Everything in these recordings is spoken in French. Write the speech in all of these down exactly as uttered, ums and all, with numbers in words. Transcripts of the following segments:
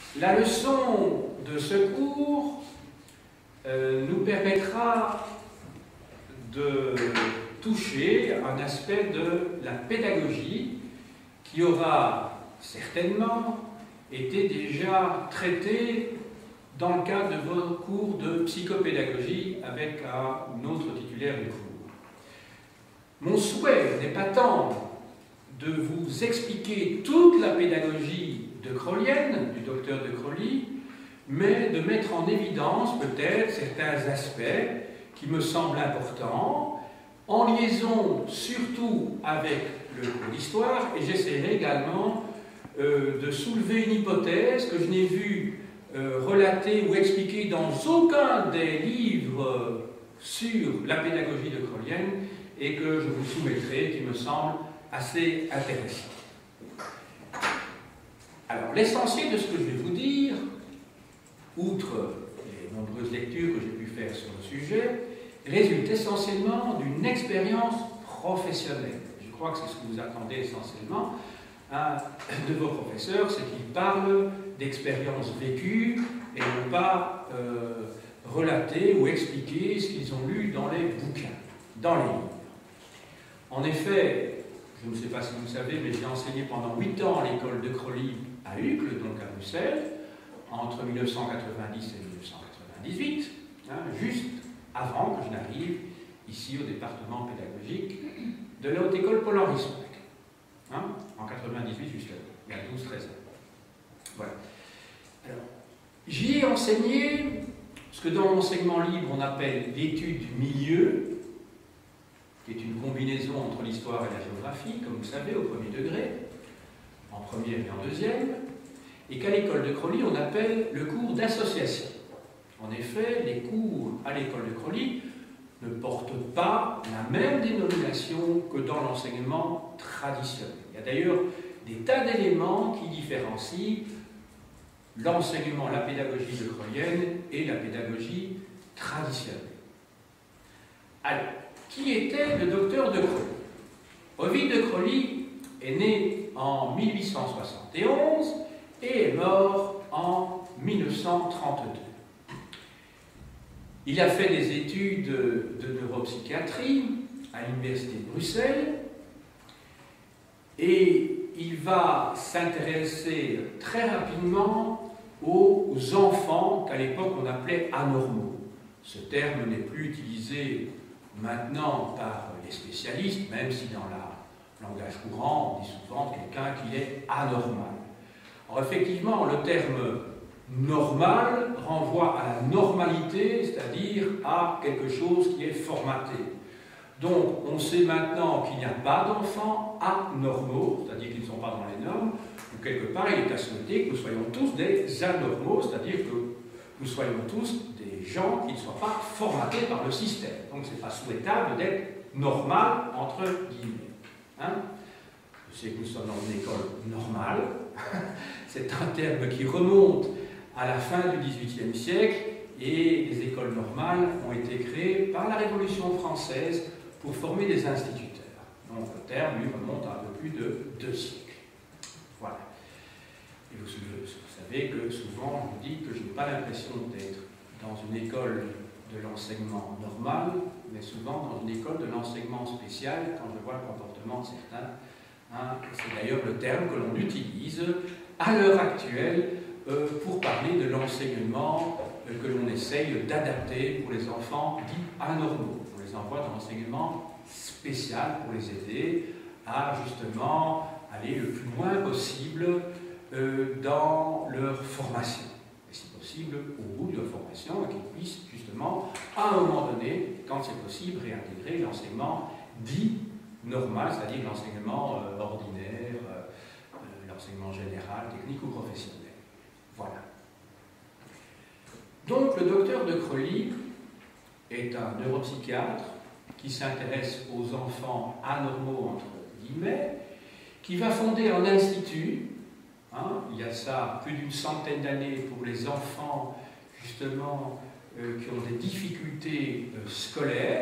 La leçon de ce cours euh, nous permettra de toucher un aspect de la pédagogie qui aura certainement été déjà traité dans le cadre de vos cours de psychopédagogie avec un autre titulaire du cours. Mon souhait n'est pas tant de vous expliquer toute la pédagogie de Crollienne, du docteur de Crolly, mais de mettre en évidence peut-être certains aspects qui me semblent importants, en liaison surtout avec le cours d'histoire, et j'essaierai également euh, de soulever une hypothèse que je n'ai vue euh, relatée ou expliquée dans aucun des livres sur la pédagogie de Crollienne, et que je vous soumettrai, qui me semble assez intéressant. Alors, l'essentiel de ce que je vais vous dire, outre les nombreuses lectures que j'ai pu faire sur le sujet, résulte essentiellement d'une expérience professionnelle. Je crois que c'est ce que vous attendez essentiellement hein, de vos professeurs, c'est qu'ils parlent d'expériences vécues et non pas euh, relater ou expliquer ce qu'ils ont lu dans les bouquins, dans les livres. En effet, je ne sais pas si vous savez, mais j'ai enseigné pendant huit ans à l'école de Crolly à Uccle, donc à Bruxelles, entre mille neuf cent quatre-vingt-dix et mille neuf cent quatre-vingt-dix-huit, hein, juste avant que je n'arrive ici au département pédagogique de la Haute École Paul-Henri Spaak, hein, en quatre-vingt-dix-huit justement, il y a douze treize ans. Voilà. Alors, j'y ai enseigné ce que dans l'enseignement libre on appelle l'étude du milieu, qui est une combinaison entre l'histoire et la géographie, comme vous savez, au premier degré, en première et en deuxième, et qu'à l'école de Crolly, on appelle le cours d'association. En effet, les cours à l'école de Crolly ne portent pas la même dénomination que dans l'enseignement traditionnel. Il y a d'ailleurs des tas d'éléments qui différencient l'enseignement, la pédagogie de Crollienne et la pédagogie traditionnelle. Alors, qui était le docteur de Crolly? Ovide de Crolly est né en mille huit cent soixante et onze et est mort en mille neuf cent trente-deux. Il a fait des études de neuropsychiatrie à l'université de Bruxelles et il va s'intéresser très rapidement aux enfants qu'à l'époque on appelait anormaux. Ce terme n'est plus utilisé maintenant par les spécialistes, même si dans le langage courant, on dit souvent quelqu'un qui est anormal. Alors effectivement, le terme normal renvoie à la normalité, c'est-à-dire à quelque chose qui est formaté. Donc, on sait maintenant qu'il n'y a pas d'enfants anormaux, c'est-à-dire qu'ils ne sont pas dans les normes, ou quelque part, il est à souhaiter que nous soyons tous des anormaux, c'est-à-dire que nous soyons tous des gens qui ne soient pas formatés par le système. Donc, ce n'est pas souhaitable d'être normal, entre guillemets. Hein? Je sais que nous sommes dans une école normale. C'est un terme qui remonte à la fin du dix-huitième siècle et les écoles normales ont été créées par la Révolution française pour former des instituteurs. Donc le terme lui remonte à un peu plus de deux siècles. Voilà. Et vous, vous savez que souvent je vous dis que je n'ai pas l'impression d'être dans une école de l'enseignement normal, mais souvent dans une école de l'enseignement spécial quand je vois le comportement de certains. Hein, c'est d'ailleurs le terme que l'on utilise à l'heure actuelle euh, pour parler de l'enseignement euh, que l'on essaye d'adapter pour les enfants dits anormaux. On les envoie dans l'enseignement spécial pour les aider à justement aller le plus loin possible euh, dans leur formation. Et si possible, au bout de leur formation, et qu'ils puissent justement, à un moment donné, quand c'est possible, réintégrer l'enseignement dit normal, c'est-à-dire l'enseignement euh, ordinaire, euh, euh, l'enseignement général, technique ou professionnel. Voilà. Donc le docteur de Crolly est un neuropsychiatre qui s'intéresse aux enfants anormaux, entre guillemets, qui va fonder un institut, hein, il y a ça plus d'une centaine d'années pour les enfants, justement, euh, qui ont des difficultés euh, scolaires.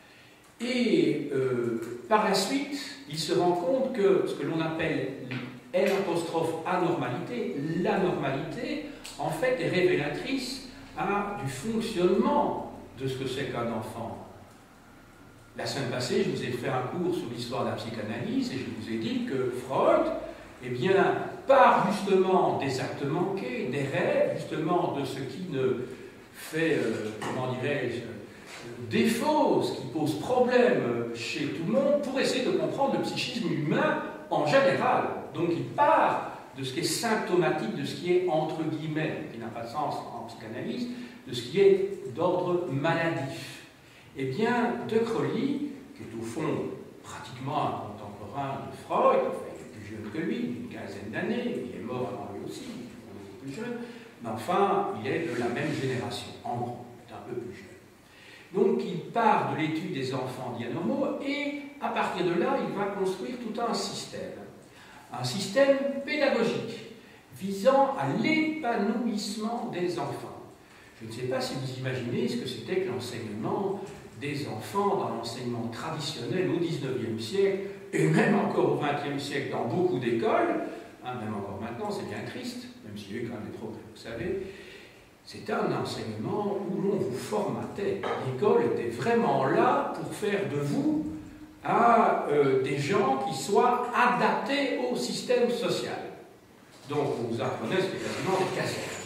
Et euh, par la suite, il se rend compte que ce que l'on appelle N apostrophe anormalité, la normalité, en fait, est révélatrice hein, du fonctionnement de ce que c'est qu'un enfant. La semaine passée, je vous ai fait un cours sur l'histoire de la psychanalyse et je vous ai dit que Freud, eh bien, part justement des actes manqués, des rêves, justement de ce qui ne fait, euh, comment dirais-je, défaut, ce qui pose problème chez tout le monde, pour essayer de comprendre le psychisme humain en général. Donc il part de ce qui est symptomatique, de ce qui est entre guillemets, qui n'a pas de sens en psychanalyse, de ce qui est d'ordre maladif. Eh bien, De Crowley, qui est au fond pratiquement un contemporain de Freud, enfin il est plus jeune que lui, d'une quinzaine d'années, il est mort avant lui aussi, il est plus jeune, mais enfin il est de la même génération, en gros, il est un peu plus jeune. Donc il part de l'étude des enfants dits anormaux et à partir de là, il va construire tout un système. Un système pédagogique visant à l'épanouissement des enfants. Je ne sais pas si vous imaginez ce que c'était que l'enseignement des enfants dans l'enseignement traditionnel au dix-neuvième siècle et même encore au vingtième siècle dans beaucoup d'écoles, hein, même encore maintenant, c'est bien triste, même s'il y a eu quand même des progrès, vous savez. C'était un enseignement où l'on vous formatait. L'école était vraiment là pour faire de vous à euh, des gens qui soient adaptés au système social. Donc, on vous apprenait, c'était quasiment des casernes.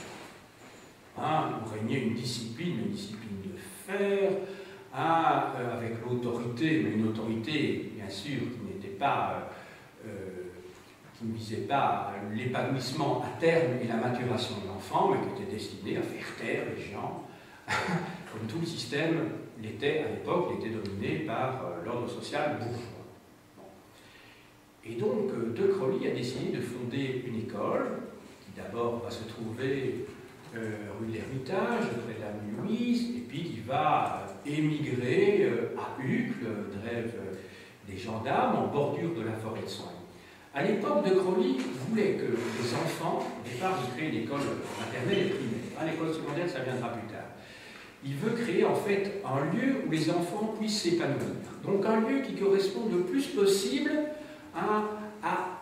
Hein, vous régnait une discipline, une discipline de fer, hein, euh, avec l'autorité, mais une autorité, bien sûr, qui n'était pas, euh, qui ne visait pas l'épanouissement à terme et la maturation de l'enfant, mais qui était destinée à faire taire les gens, comme tout le système l'était à l'époque, il était dominé par euh, l'ordre social bourgeois. Bon. Et donc, euh, De Crowley a décidé de fonder une école, qui d'abord va se trouver euh, rue de l'Ermitage, près de la Louise, et puis qui va euh, émigrer euh, à Uccle, Drève euh, des gendarmes, en bordure de la forêt de Soignes. À l'époque, De Crowley voulait que les enfants, au départ, il crée une école maternelle et primaire. Hein, l'école secondaire, ça viendra plus tard. Il veut créer en fait un lieu où les enfants puissent s'épanouir. Donc un lieu qui correspond le plus possible à, à,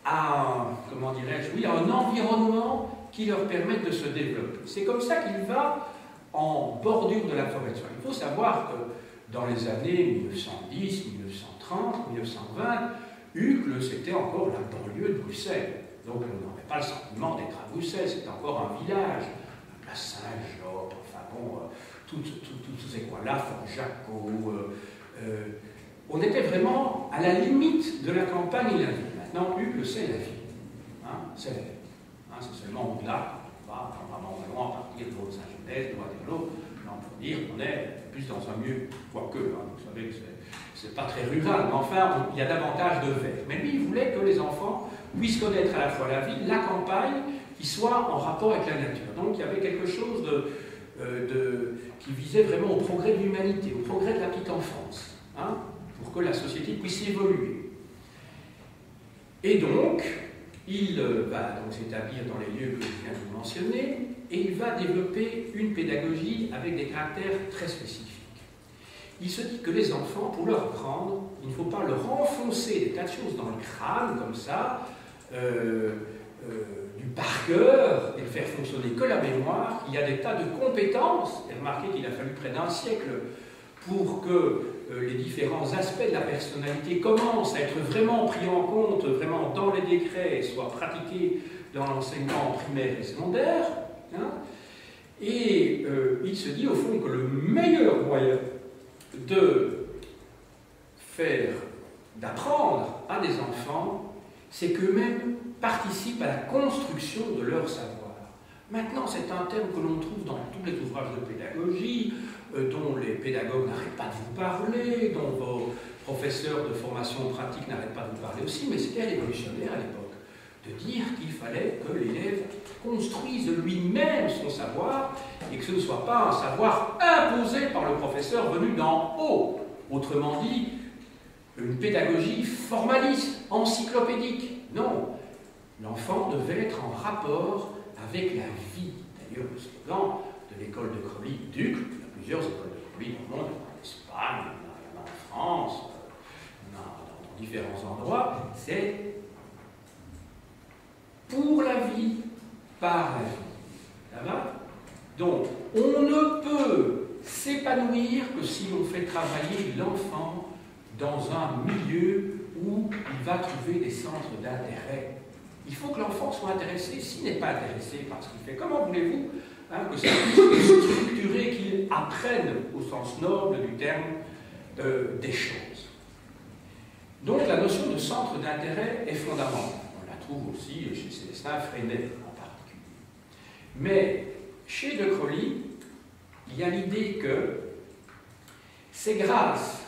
à comment dirais-je, oui, à un environnement qui leur permette de se développer. C'est comme ça qu'il va en bordure de la forêt de Soignes. Il faut savoir que dans les années mille neuf cent dix, mille neuf cent trente, mille neuf cent vingt, Uccle, c'était encore la banlieue de Bruxelles. Donc on n'avait pas le sentiment d'être à Bruxelles, c'était encore un village, la place Saint-Job, enfin bon, euh, tous ces coins-là, Fort-Jacot. Euh, euh, on était vraiment à la limite de la campagne et la ville. Maintenant, Uccle, c'est la ville. Hein, c'est la ville. Hein, c'est seulement au-delà, on va vraiment loin à partir de Saint-Genès, de Waterloo. Là, on peut dire qu'on est plus dans un milieu, quoique, hein, vous savez que c'est pas très rural, mais enfin, il y a davantage de verre. Mais lui, il voulait que les enfants puissent connaître à la fois la ville, la campagne, qui soit en rapport avec la nature. Donc, il y avait quelque chose de, euh, de, qui visait vraiment au progrès de l'humanité, au progrès de la petite enfance, hein, pour que la société puisse évoluer. Et donc, il va donc s'établir dans les lieux que je viens de vous mentionner, et il va développer une pédagogie avec des caractères très spécifiques. Il se dit que les enfants, pour leur apprendre, il ne faut pas leur enfoncer des tas de choses dans le crâne, comme ça, euh, euh, du par cœur, et faire fonctionner que la mémoire. Il y a des tas de compétences, et remarquez qu'il a fallu près d'un siècle pour que euh, les différents aspects de la personnalité commencent à être vraiment pris en compte, vraiment dans les décrets, et soient pratiqués dans l'enseignement primaire et secondaire. Hein. Et euh, il se dit au fond que le meilleur moyen de faire, d'apprendre à des enfants, c'est qu'eux-mêmes participent à la construction de leur savoir. Maintenant, c'est un thème que l'on trouve dans tous les ouvrages de pédagogie, euh, dont les pédagogues n'arrêtent pas de vous parler, dont vos professeurs de formation pratique n'arrêtent pas de vous parler aussi, mais c'était révolutionnaire à l'époque, de dire qu'il fallait que l'élève construise lui-même son savoir et que ce ne soit pas un savoir imposé par le professeur venu d'en haut. Autrement dit, une pédagogie formaliste, encyclopédique. Non, l'enfant devait être en rapport avec la vie. D'ailleurs, le slogan de l'école de Crowley d'Uccle, il y a plusieurs écoles de Crowley dans le monde, en Espagne, il y en a en France, il y en a dans différents endroits, c'est pour la vie, par la vie. Ça va? Donc, on ne peut s'épanouir que si l'on fait travailler l'enfant dans un milieu où il va trouver des centres d'intérêt. Il faut que l'enfant soit intéressé. S'il n'est pas intéressé par ce qu'il fait, comment voulez-vous hein, que ça puisse structurer, qu'il apprenne au sens noble du terme euh, des choses? Donc la notion de centre d'intérêt est fondamentale. On la trouve aussi chez Célestin Freinet en particulier. Mais chez De Crowley, il y a l'idée que c'est grâce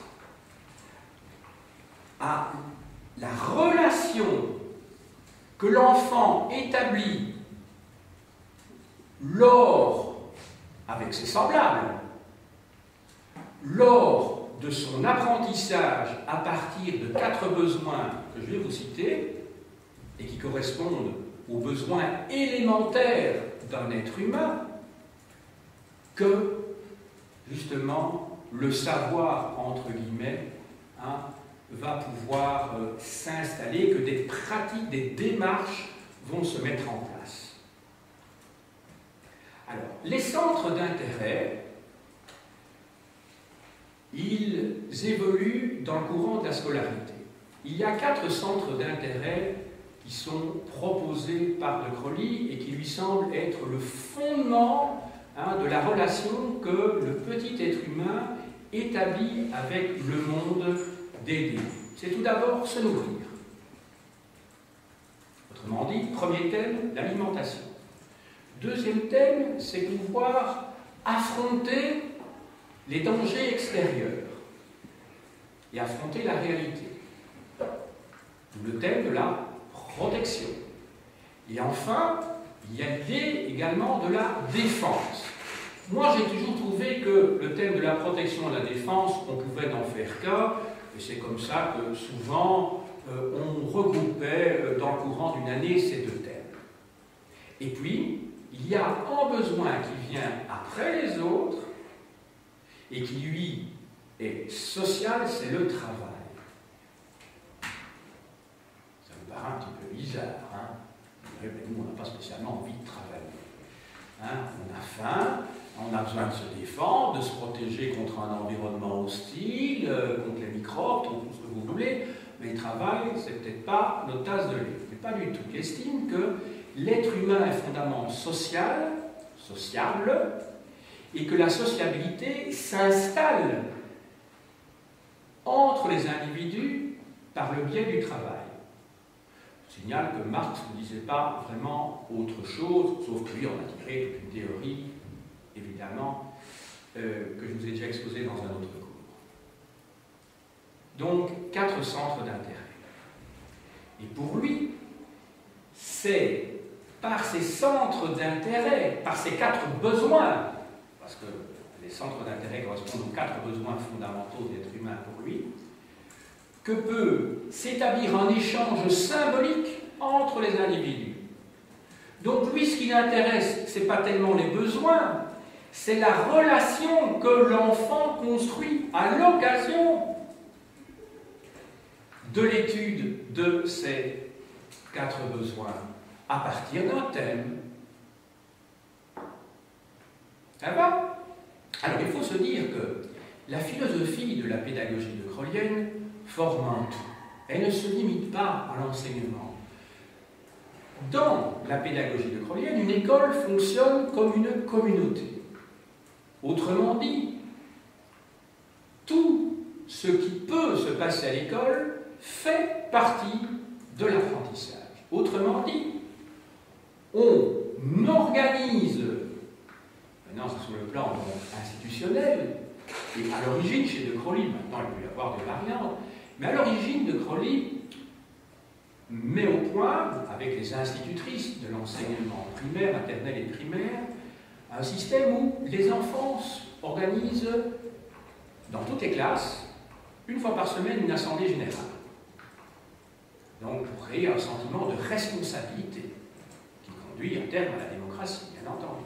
à la relation que l'enfant établit lors, avec ses semblables, lors de son apprentissage à partir de quatre besoins que je vais vous citer, et qui correspondent aux besoins élémentaires d'un être humain, que, justement, le savoir, entre guillemets, hein, va pouvoir euh, s'installer, que des pratiques, des démarches vont se mettre en place. Alors, les centres d'intérêt, ils évoluent dans le courant de la scolarité. Il y a quatre centres d'intérêt qui sont proposés par De Crowley et qui lui semblent être le fondement hein, de la relation que le petit être humain établit avec le monde des dieux. C'est tout d'abord se nourrir. Autrement dit, premier thème, l'alimentation. Deuxième thème, c'est pouvoir affronter les dangers extérieurs et affronter la réalité. Le thème de la protection. Et enfin, il y a l'idée également de la défense. Moi, j'ai toujours trouvé que le thème de la protection et de la défense, on pouvait en faire cas, et c'est comme ça que souvent, euh, on regroupait euh, dans le courant d'une année ces deux thèmes. Et puis, il y a un besoin qui vient après les autres, et qui, lui, est social, c'est le travail. Ça me paraît un petit peu bizarre, hein? Mais nous, on n'a pas spécialement envie de travailler. Hein? On a faim, on a besoin de se défendre, de se protéger contre un environnement hostile, euh, contre les microbes, tout ce que vous voulez, mais le travail, c'est peut-être pas notre tasse de lait. Mais pas du tout. Il estime que l'être humain est fondamentalement social, sociable, et que la sociabilité s'installe entre les individus par le biais du travail. Je signale que Marx ne disait pas vraiment autre chose, sauf que lui en a tiré toute une théorie, évidemment, euh, que je vous ai déjà exposée dans un autre cours. Donc, quatre centres d'intérêt. Et pour lui, c'est par ces centres d'intérêt, par ces quatre besoins, parce que les centres d'intérêt correspondent aux quatre besoins fondamentaux de l'être humain pour lui, que peut s'établir un échange symbolique entre les individus. Donc lui, ce qui l'intéresse, ce n'est pas tellement les besoins, c'est la relation que l'enfant construit à l'occasion de l'étude de ces quatre besoins, à partir d'un thème. Ça va? Alors il faut se dire que la philosophie de la pédagogie de Crowleyenne forme un tout. Elle ne se limite pas à l'enseignement. Dans la pédagogie de Crowleyenne, une école fonctionne comme une communauté. Autrement dit, tout ce qui peut se passer à l'école fait partie de l'apprentissage. Autrement dit, on organise, maintenant c'est sur le plan institutionnel, et à l'origine chez De Crowley, maintenant il peut y avoir des variantes, mais à l'origine De Crowley met au point, avec les institutrices de l'enseignement primaire, maternel et primaire, un système où les enfants organisent dans toutes les classes, une fois par semaine, une assemblée générale. Donc pour créer un sentiment de responsabilité qui conduit à terme à la démocratie, bien entendu.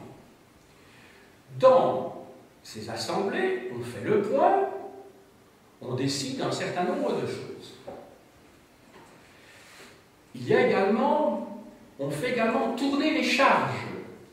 Dans ces assemblées, on fait le point, on décide un certain nombre de choses. Il y a également on fait également tourner les charges.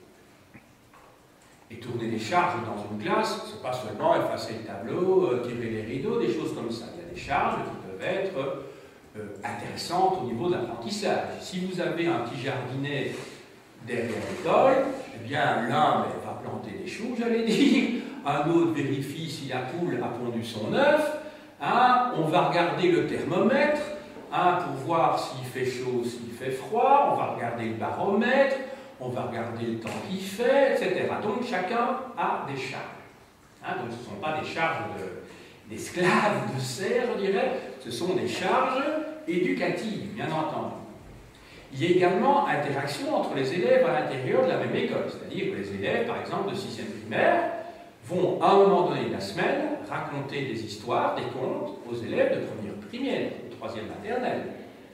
Et tourner les charges dans une classe, c'est pas seulement effacer le tableau, euh, tirer les rideaux, des choses comme ça. Il y a des charges qui peuvent être euh, intéressantes au niveau de l'apprentissage. Si vous avez un petit jardinet derrière l'école, eh bien l'un ben, va planter des choux, j'allais dire, un autre vérifie si la poule a pondu son œuf, hein, on va regarder le thermomètre, hein, pour voir s'il fait chaud, s'il fait froid, on va regarder le baromètre, on va regarder le temps qu'il fait, et cetera. Donc chacun a des charges. Hein, donc ce ne sont pas des charges d'esclaves, de, de serfs, je dirais, ce sont des charges éducatives, bien entendu. Il y a également interaction entre les élèves à l'intérieur de la même école, c'est-à-dire que les élèves, par exemple, de sixième primaire, vont à un moment donné de la semaine raconter des histoires, des contes aux élèves de première primaire, de troisième maternelle.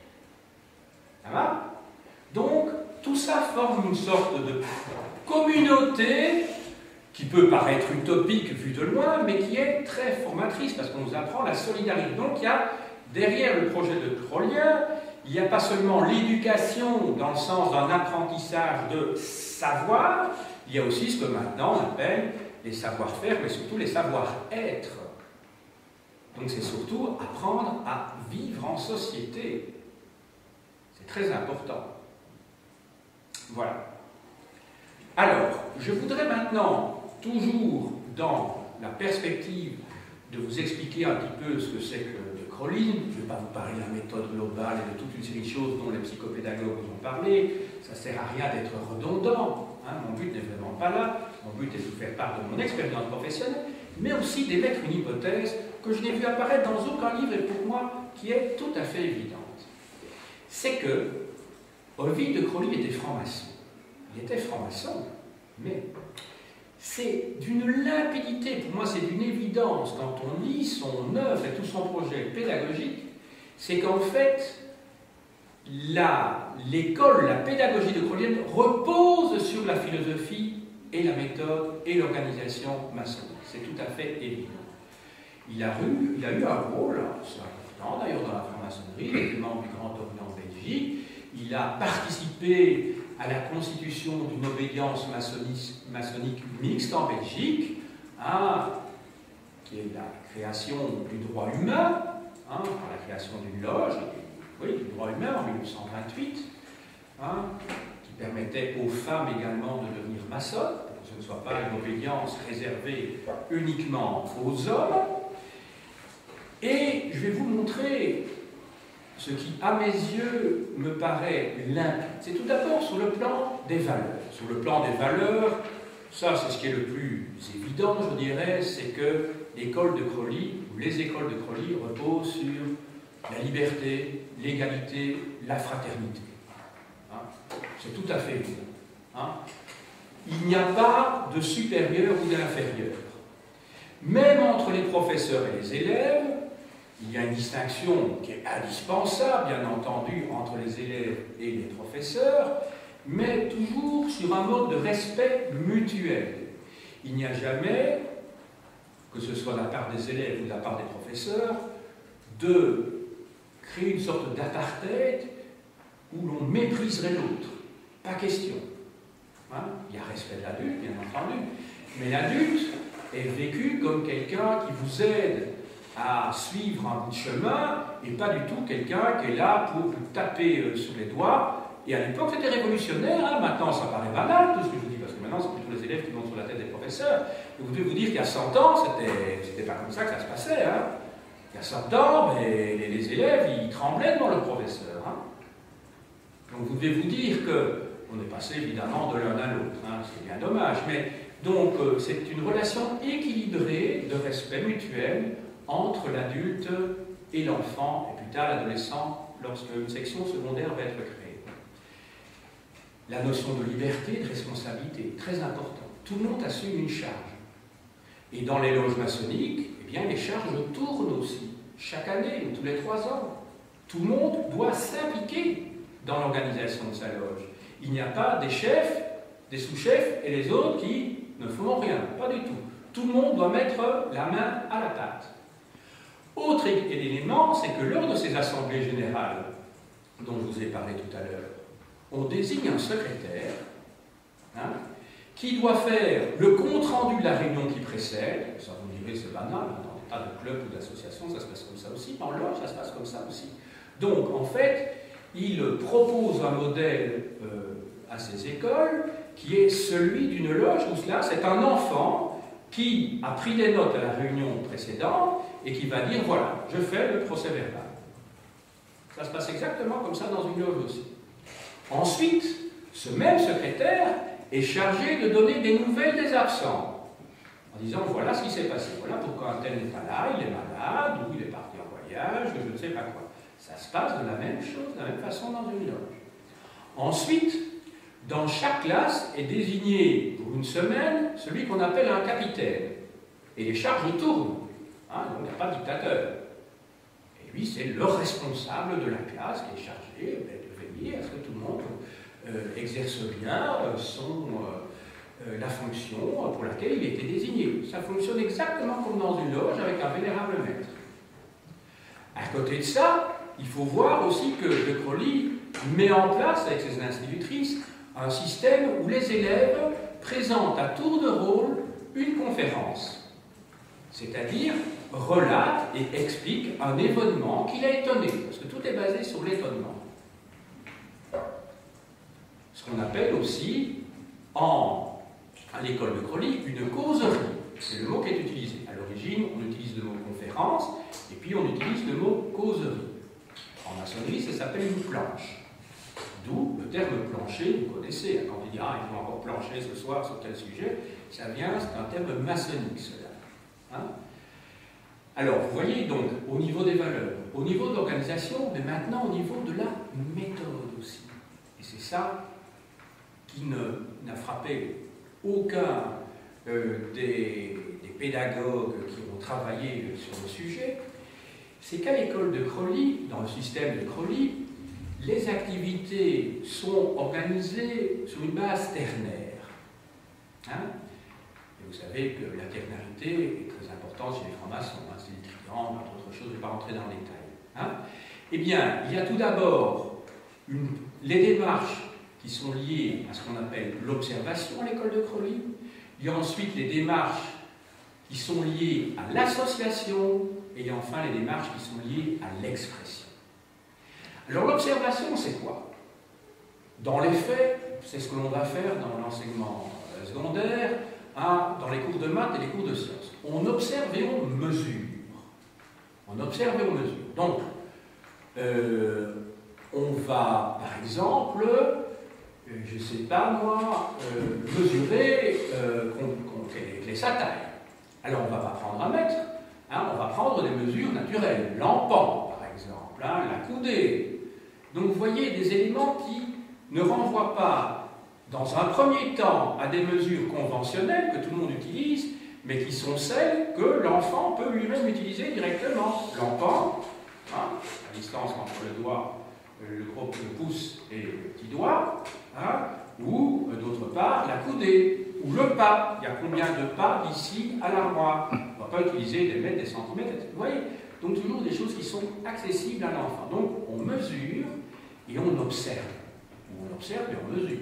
Ça va? Donc, tout ça forme une sorte de communauté qui peut paraître utopique vu de loin, mais qui est très formatrice parce qu'on nous apprend la solidarité. Donc, il y a derrière le projet de Crolien, il n'y a pas seulement l'éducation dans le sens d'un apprentissage de savoir, il y a aussi ce que maintenant on appelle les savoir-faire, mais surtout les savoir-être. Donc c'est surtout apprendre à vivre en société. C'est très important. Voilà. Alors, je voudrais maintenant, toujours dans la perspective de vous expliquer un petit peu ce que c'est que de Crolin. Je ne vais pas vous parler de la méthode globale et de toute une série de choses dont les psychopédagogues vous ont parlé. Ça ne sert à rien d'être redondant. Hein. Mon but n'est vraiment pas là. Mon but est de vous faire part de mon expérience professionnelle, mais aussi d'émettre une hypothèse que je n'ai vue apparaître dans aucun livre et pour moi qui est tout à fait évidente. C'est que Ovid de Crolin était franc-maçon. Il était franc-maçon, mais c'est d'une limpidité, pour moi c'est d'une évidence, quand on lit son œuvre et tout son projet pédagogique, c'est qu'en fait, l'école, la, la pédagogie de Crolin repose sur la philosophie et la méthode et l'organisation maçonnique. C'est tout à fait évident. Il a eu, il a eu un rôle, c'est important d'ailleurs dans la franc-maçonnerie, il était membre du Grand Orient Belgique, il a participé à la constitution d'une obédience maçonnique mixte en Belgique, hein, qui est la création du droit humain, hein, par la création d'une loge, oui, du droit humain en mille neuf cent vingt-huit, hein, qui permettait aux femmes également de devenir maçonnes, pour que ce ne soit pas une obédience réservée uniquement aux hommes. Et je vais vous montrer ce qui, à mes yeux, me paraît limpide. C'est tout d'abord sur le plan des valeurs. Sur le plan des valeurs, ça c'est ce qui est le plus évident, je dirais, c'est que l'école de Crolin, ou les écoles de Crolin, reposent sur la liberté, l'égalité, la fraternité. Hein? C'est tout à fait évident. Hein? Il n'y a pas de supérieur ou d'inférieur. Même entre les professeurs et les élèves, il y a une distinction qui est indispensable, bien entendu, entre les élèves et les professeurs, mais toujours sur un mode de respect mutuel. Il n'y a jamais, que ce soit de la part des élèves ou de la part des professeurs, de créer une sorte d'apartheid où l'on mépriserait l'autre. Pas question. Hein? Il y a respect de l'adulte, bien entendu, mais l'adulte est vécu comme quelqu'un qui vous aide à suivre un bout de chemin, et pas du tout quelqu'un qui est là pour vous taper euh, sur les doigts. Et à l'époque, c'était révolutionnaire, hein. Maintenant ça paraît banal, tout ce que je vous dis, parce que maintenant, c'est plutôt les élèves qui montent sur la tête des professeurs. Et vous devez vous dire qu'il y a cent ans, c'était pas comme ça que ça se passait. Hein. Il y a cent ans, mais les, les élèves, ils tremblaient devant le professeur. Hein. Donc vous devez vous dire qu'on est passé évidemment de l'un à l'autre, hein. C'est bien dommage. Mais donc, euh, c'est une relation équilibrée de respect mutuel entre l'adulte et l'enfant, et plus tard l'adolescent, lorsqu'une section secondaire va être créée. La notion de liberté, de responsabilité est très importante. Tout le monde assume une charge. Et dans les loges maçonniques, eh bien, les charges tournent aussi, chaque année, ou tous les trois ans. Tout le monde doit s'impliquer dans l'organisation de sa loge. Il n'y a pas des chefs, des sous-chefs, et les autres qui ne font rien, pas du tout. Tout le monde doit mettre la main à la pâte. Autre élément, c'est que lors de ces assemblées générales, dont je vous ai parlé tout à l'heure, on désigne un secrétaire, hein, qui doit faire le compte-rendu de la réunion qui précède. Ça vous direz, c'est banal, hein, dans des tas de clubs ou d'associations, ça se passe comme ça aussi, dans l'ordre, ça se passe comme ça aussi. Donc, en fait, il propose un modèle euh, à ces écoles qui est celui d'une loge où cela, c'est un enfant qui a pris des notes à la réunion précédente et qui va dire, voilà, je fais le procès verbal. Ça se passe exactement comme ça dans une loge aussi. Ensuite, ce même secrétaire est chargé de donner des nouvelles des absents, en disant, voilà ce qui s'est passé, voilà pourquoi un tel n'est pas là, il est malade, ou il est parti en voyage, je ne sais pas quoi. Ça se passe de la même chose, de la même façon dans une loge. Ensuite, dans chaque classe est désigné pour une semaine celui qu'on appelle un capitaine. Et les charges tournent, hein, donc il n'y a pas de dictateur. Et lui, c'est le responsable de la classe qui est chargé de veiller à ce que tout le monde euh, exerce bien euh, son, euh, euh, la fonction pour laquelle il a été désigné. Ça fonctionne exactement comme dans une loge avec un vénérable maître. À côté de ça, il faut voir aussi que De Crowley met en place, avec ses institutrices, un système où les élèves présentent à tour de rôle une conférence. C'est-à-dire, relatent et expliquent un événement qui l'a étonné, parce que tout est basé sur l'étonnement. Ce qu'on appelle aussi, en, à l'école de Crowley, une causerie. C'est le mot qui est utilisé. À l'origine, on utilise le mot conférence, et puis on utilise le mot causerie. En maçonnerie, ça s'appelle une planche. D'où le terme plancher, vous connaissez. Quand on dit « Ah, il faut encore plancher ce soir sur tel sujet », ça vient, c'est un terme maçonnique, cela. Hein? Alors, vous voyez donc, au niveau des valeurs, au niveau de l'organisation, mais maintenant au niveau de la méthode aussi. Et c'est ça qui n'a frappé aucun euh, des, des pédagogues qui ont travaillé sur le sujet, c'est qu'à l'école de Crowley, dans le système de Crowley, les activités sont organisées sur une base ternaire. Hein? Et vous savez que la ternarité est très importante chez les francs-maçons, hein, c'est le triangle, entre autres choses, je ne vais pas rentrer dans le détail. Hein? Eh bien, il y a tout d'abord les démarches qui sont liées à ce qu'on appelle l'observation à l'école de Crowley. Il y a ensuite les démarches qui sont liées à l'association, et enfin les démarches qui sont liées à l'expression. Alors l'observation, c'est quoi? Dans les faits, c'est ce que l'on va faire dans l'enseignement secondaire, hein, dans les cours de maths et les cours de sciences. On observe et on mesure. On observe et on mesure. Donc, euh, on va, par exemple, euh, je ne sais pas moi, euh, mesurer euh, quelle est sa taille. Alors on ne va pas prendre un mètre, hein, on va prendre des mesures naturelles. L'empan, par exemple, hein, la coudée. Donc vous voyez des éléments qui ne renvoient pas, dans un premier temps, à des mesures conventionnelles que tout le monde utilise, mais qui sont celles que l'enfant peut lui-même utiliser directement. L'empan, hein, la distance entre le doigt, le gros le pouce et le petit doigt, hein, ou d'autre part la coudée, ou le pas. Il y a combien de pas d'ici à l'armoire? On ne va pas utiliser des mètres, des centimètres, et cetera. Vous voyez? Donc toujours des choses qui sont accessibles à l'enfant. Donc on mesure et on observe. On observe et on mesure.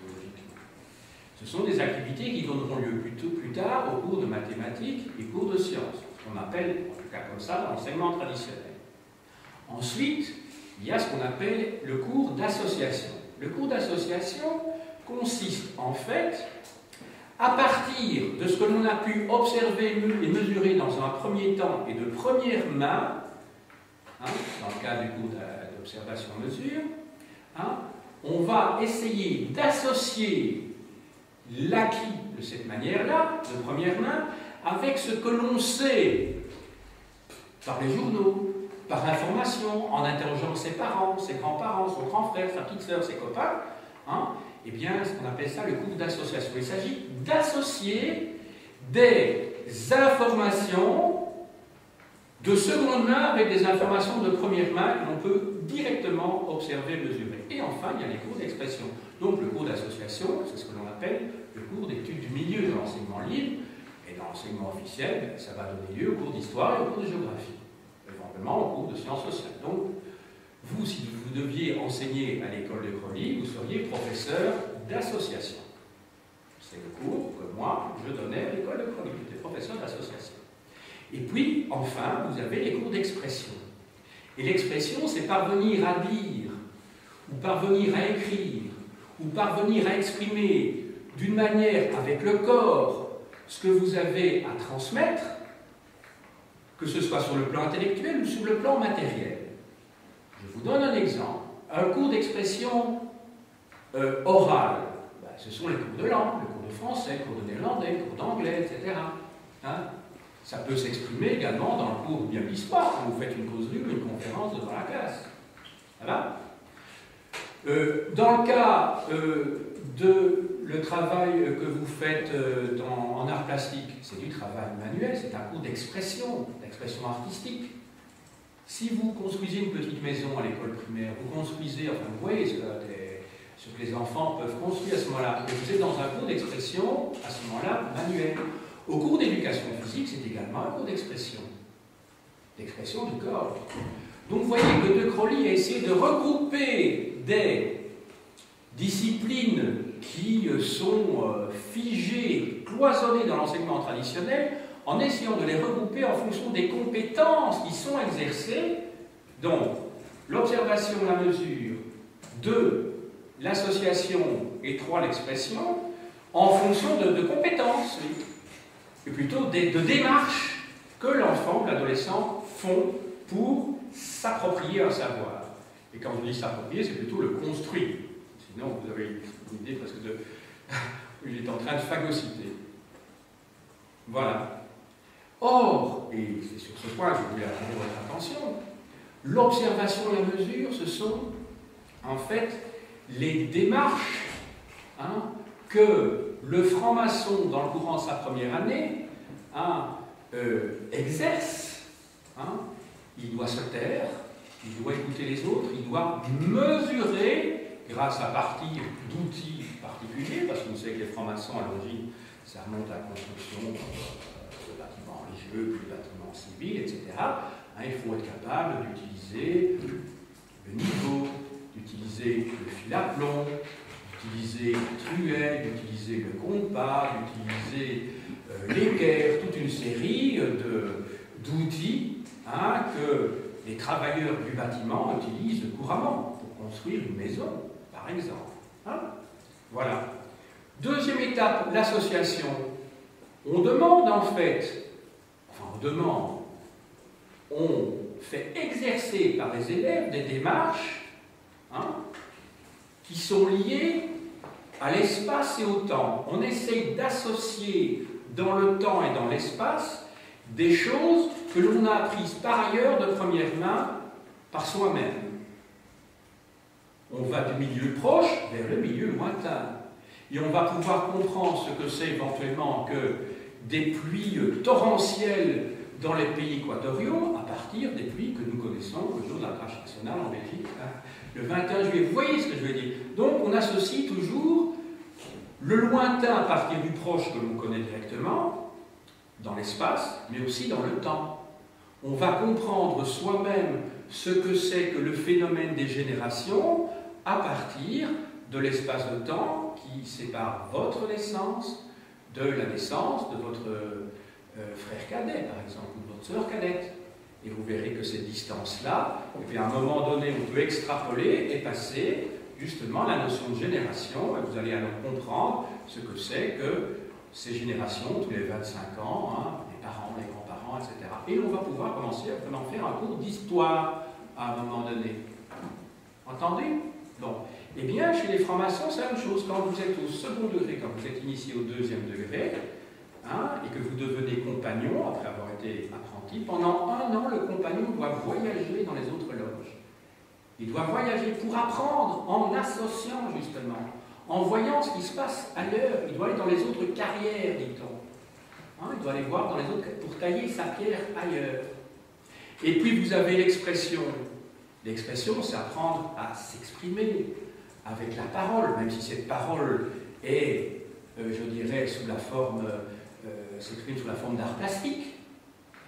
Ce sont des activités qui donneront lieu plus, tôt, plus tard au cours de mathématiques et cours de sciences, ce qu'on appelle, en tout cas comme ça, l'enseignement traditionnel. Ensuite, il y a ce qu'on appelle le cours d'association. Le cours d'association consiste en fait, à partir de ce que l'on a pu observer et mesurer dans un premier temps et de première main, hein, dans le cas du cours d'observation-mesure, hein, on va essayer d'associer l'acquis de cette manière-là, de première main, avec ce que l'on sait par les journaux, par information, en interrogeant ses parents, ses grands-parents, son grand frère, sa petite sœur, ses copains, hein, eh bien, on appelle ça le cours d'association. Il s'agit d'associer des informations de seconde main avec des informations de première main que l'on peut directement observer, mesurer. Et enfin, il y a les cours d'expression. Donc, le cours d'association, c'est ce que l'on appelle le cours d'études du milieu de l'enseignement libre. Et dans l'enseignement officiel, ça va donner lieu au cours d'histoire et au cours de géographie. Éventuellement au cours de sciences sociales. Donc, vous, si vous deviez enseigner à l'école de Crolly, vous seriez professeur d'association. C'est le cours que moi, je donnais à l'école de Crolly. J'étais professeur d'association. Et puis, enfin, vous avez les cours d'expression. Et l'expression, c'est parvenir à dire, ou parvenir à écrire, ou parvenir à exprimer d'une manière avec le corps ce que vous avez à transmettre, que ce soit sur le plan intellectuel ou sur le plan matériel. Je vous donne un exemple. Un cours d'expression euh, orale, ben, ce sont les cours de langue, les cours de français, les cours de néerlandais, les cours d'anglais, et cetera. Hein? Ça peut s'exprimer également dans le cours bien d'histoire, quand vous faites une causerie ou une conférence devant la classe. Voilà. Euh, dans le cas euh, de le travail que vous faites euh, dans, en art plastique, c'est du travail manuel, c'est un cours d'expression, d'expression artistique. Si vous construisez une petite maison à l'école primaire, vous construisez, enfin vous voyez ce que, des, ce que les enfants peuvent construire à ce moment-là, vous êtes dans un cours d'expression, à ce moment-là, manuel. Au cours d'éducation physique, c'est également un cours d'expression, d'expression du corps. Donc vous voyez que De Crolly a essayé de regrouper des disciplines qui sont figées, cloisonnées dans l'enseignement traditionnel, en essayant de les regrouper en fonction des compétences qui sont exercées. Donc, l'observation, la mesure, deux, l'association, et trois, l'expression, en fonction de, de compétences, et plutôt de, de démarches que l'enfant ou l'adolescent font pour s'approprier un savoir. Et quand je dis s'approprier, c'est plutôt le construire. Sinon, vous avez une idée parce que de... il est en train de phagocyter. Voilà. Or, et c'est sur ce point que je voulais attirer votre attention, l'observation et la mesure, ce sont en fait les démarches hein, que le franc-maçon, dans le courant de sa première année, hein, euh, exerce. Hein, il doit se taire, il doit écouter les autres, il doit mesurer, grâce à partir d'outils particuliers, parce que vous savez que les francs-maçons, à l'origine, ça remonte à la construction euh, de bâtiments religieux, puis de bâtiments civils, et cetera. Hein, il faut être capable d'utiliser le niveau, d'utiliser le fil à plomb, d'utiliser la truelle, d'utiliser le compas, d'utiliser euh, l'équerre, toute une série d'outils hein, que les travailleurs du bâtiment utilisent couramment pour construire une maison, par exemple. Hein? Voilà. Deuxième étape, l'association. On demande en fait, enfin on demande, on fait exercer par les élèves des démarches hein, qui sont liées à l'espace et au temps. On essaye d'associer dans le temps et dans l'espace des choses que l'on a apprises par ailleurs de première main par soi-même. On va du milieu proche vers le milieu lointain. Et on va pouvoir comprendre ce que c'est éventuellement que des pluies torrentielles dans les pays équatoriaux à partir des pluies que nous connaissons le jour de la crèche nationale en Belgique, hein, le vingt et un juillet. Vous voyez ce que je veux dire? Donc on associe toujours le lointain à partir du proche que l'on connaît directement, dans l'espace, mais aussi dans le temps. On va comprendre soi-même ce que c'est que le phénomène des générations à partir de l'espace de temps qui sépare votre naissance de la naissance de votre euh, frère cadet, par exemple, ou de votre sœur cadette. Et vous verrez que cette distance-là, et puis à un moment donné, on peut extrapoler et passer justement la notion de génération, et vous allez alors comprendre ce que c'est que ces générations, tous les vingt-cinq ans, hein, les parents, les grands-parents, et cetera. Et on va pouvoir commencer à vraiment faire un cours d'histoire à un moment donné. Entendu? Bon. Eh bien, chez les francs-maçons, c'est la même chose. Quand vous êtes au second degré, quand vous êtes initié au deuxième degré, hein, et que vous devenez compagnon, après avoir été apprenti, pendant un an, le compagnon doit voyager dans les autres loges. Il doit voyager pour apprendre en associant, justement, en voyant ce qui se passe ailleurs. Il doit aller dans les autres carrières, dit-on. Hein, il doit aller voir dans les autres pour tailler sa pierre ailleurs. Et puis, vous avez l'expression. L'expression, c'est apprendre à s'exprimer avec la parole, même si cette parole est, euh, je dirais, sous la forme, euh, s'exprime sous la forme d'art plastique.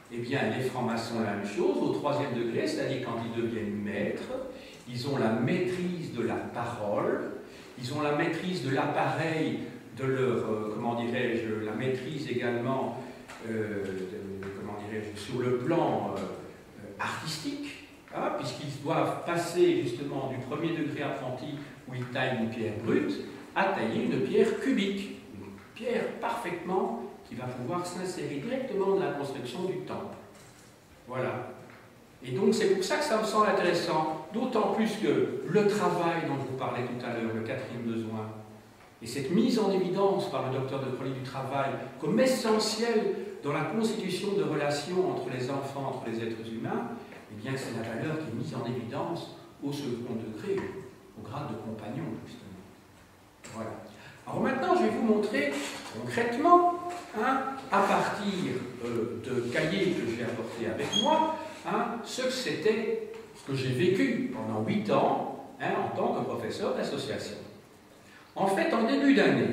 Eh bien, les francs-maçons, la même chose, au troisième degré, c'est-à-dire quand ils deviennent maîtres, ils ont la maîtrise de la parole, ils ont la maîtrise de l'appareil, de leur, euh, comment dirais-je, la maîtrise également, euh, de, comment dirais-je, sur le plan euh, artistique, hein, puisqu'ils doivent passer justement du premier degré apprenti, où ils taillent une pierre brute, à tailler une pierre cubique, une pierre parfaitement qui va pouvoir s'insérer directement dans la construction du temple. Voilà. Et donc c'est pour ça que ça me semble intéressant, d'autant plus que le travail dont je vous parlais tout à l'heure, le quatrième besoin, et cette mise en évidence par le docteur de Crowley du travail comme essentiel dans la constitution de relations entre les enfants, entre les êtres humains, eh bien c'est la valeur qui est mise en évidence au second degré, au grade de compagnon, justement. Voilà. Alors maintenant, je vais vous montrer concrètement, hein, à partir euh, de cahiers que j'ai apportés avec moi, hein, ce que c'était, ce que j'ai vécu pendant huit ans, hein, en tant que professeur d'association. En fait, en début d'année,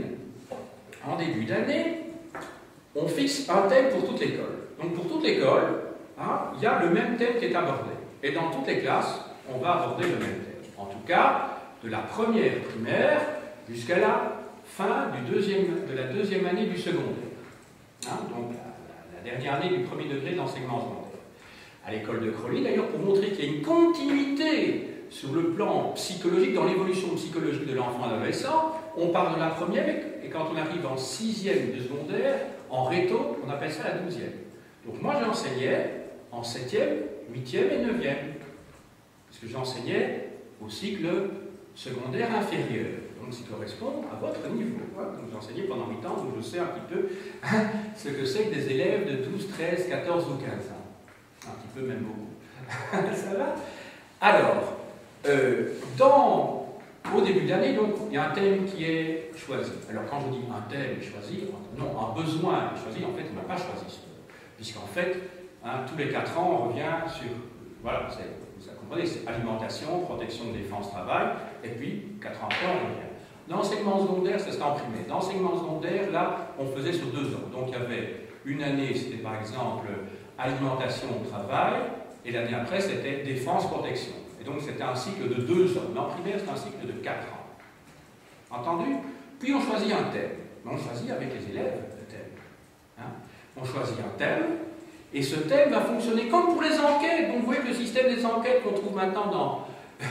en début d'année, on fixe un thème pour toute l'école. Donc pour toute l'école, hein, il y a le même thème qui est abordé. Et dans toutes les classes, on va aborder le même thème. En tout cas, de la première primaire jusqu'à la fin du deuxième, de la deuxième année du secondaire. Hein, donc la, la, la dernière année du premier degré d'enseignement secondaire. À l'école de Crowley, d'ailleurs, pour montrer qu'il y a une continuité sur le plan psychologique, dans l'évolution psychologique de l'enfant adolescent, on part de la première, et quand on arrive en sixième de secondaire, en réto, on appelle ça la douzième. Donc moi j'enseignais en septième, huitième et neuvième, parce que j'enseignais au cycle secondaire inférieur, donc qui correspond à votre niveau. Donc j'enseignais pendant huit ans, donc je sais un petit peu ce que c'est que des élèves de douze, treize, quatorze ou quinze ans. Un petit peu même beaucoup. Ça va? Alors, euh, dans, au début de l'année, donc, il y a un thème qui est choisi. Alors quand je dis un thème choisi, non, un besoin choisi, en fait, on n'a pas choisi, puisqu'en fait, hein, tous les quatre ans, on revient sur, voilà, vous comprenez, c'est alimentation, protection, défense, travail, et puis, quatre ans après, on revient. Dans l'enseignement secondaire, ça c'était en primaire. Dans l'enseignement secondaire, là, on faisait sur deux ans. Donc, il y avait une année, c'était par exemple alimentation, travail, et l'année après, c'était défense, protection. Et donc, c'était un cycle de deux ans. Mais en primaire, c'est un cycle de quatre ans. Entendu? Puis, on choisit un thème. On choisit avec les élèves le thème. Hein? On choisit un thème, et ce thème va fonctionner comme pour les enquêtes. Donc, vous voyez que le système des enquêtes qu'on trouve maintenant dans,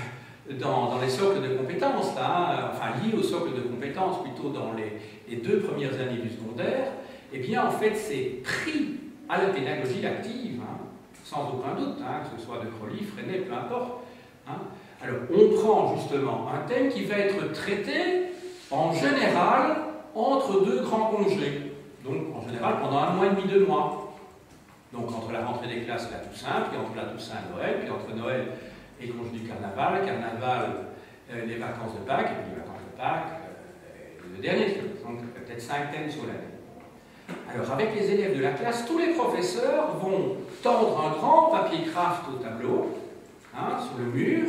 dans, dans les socles de compétences, là, hein, enfin, liés au socle de compétences, plutôt dans les, les deux premières années du secondaire, eh bien, en fait, c'est pris à la pédagogie active, hein, sans aucun doute, hein, que ce soit de Crowley, Freinet, peu importe. Hein. Alors, on prend justement un thème qui va être traité en général entre deux grands congés. Donc, en général, pendant un mois et demi, deux mois. Donc, entre la rentrée des classes et la Toussaint, puis entre la Toussaint et Noël, puis entre Noël et le congé du Carnaval, Carnaval, euh, les vacances de Pâques, et puis les vacances de Pâques, euh, le dernier trimestre. Donc, peut-être cinq thèmes sur l'année. Alors, avec les élèves de la classe, tous les professeurs vont tendre un grand papier craft au tableau, hein, sur le mur,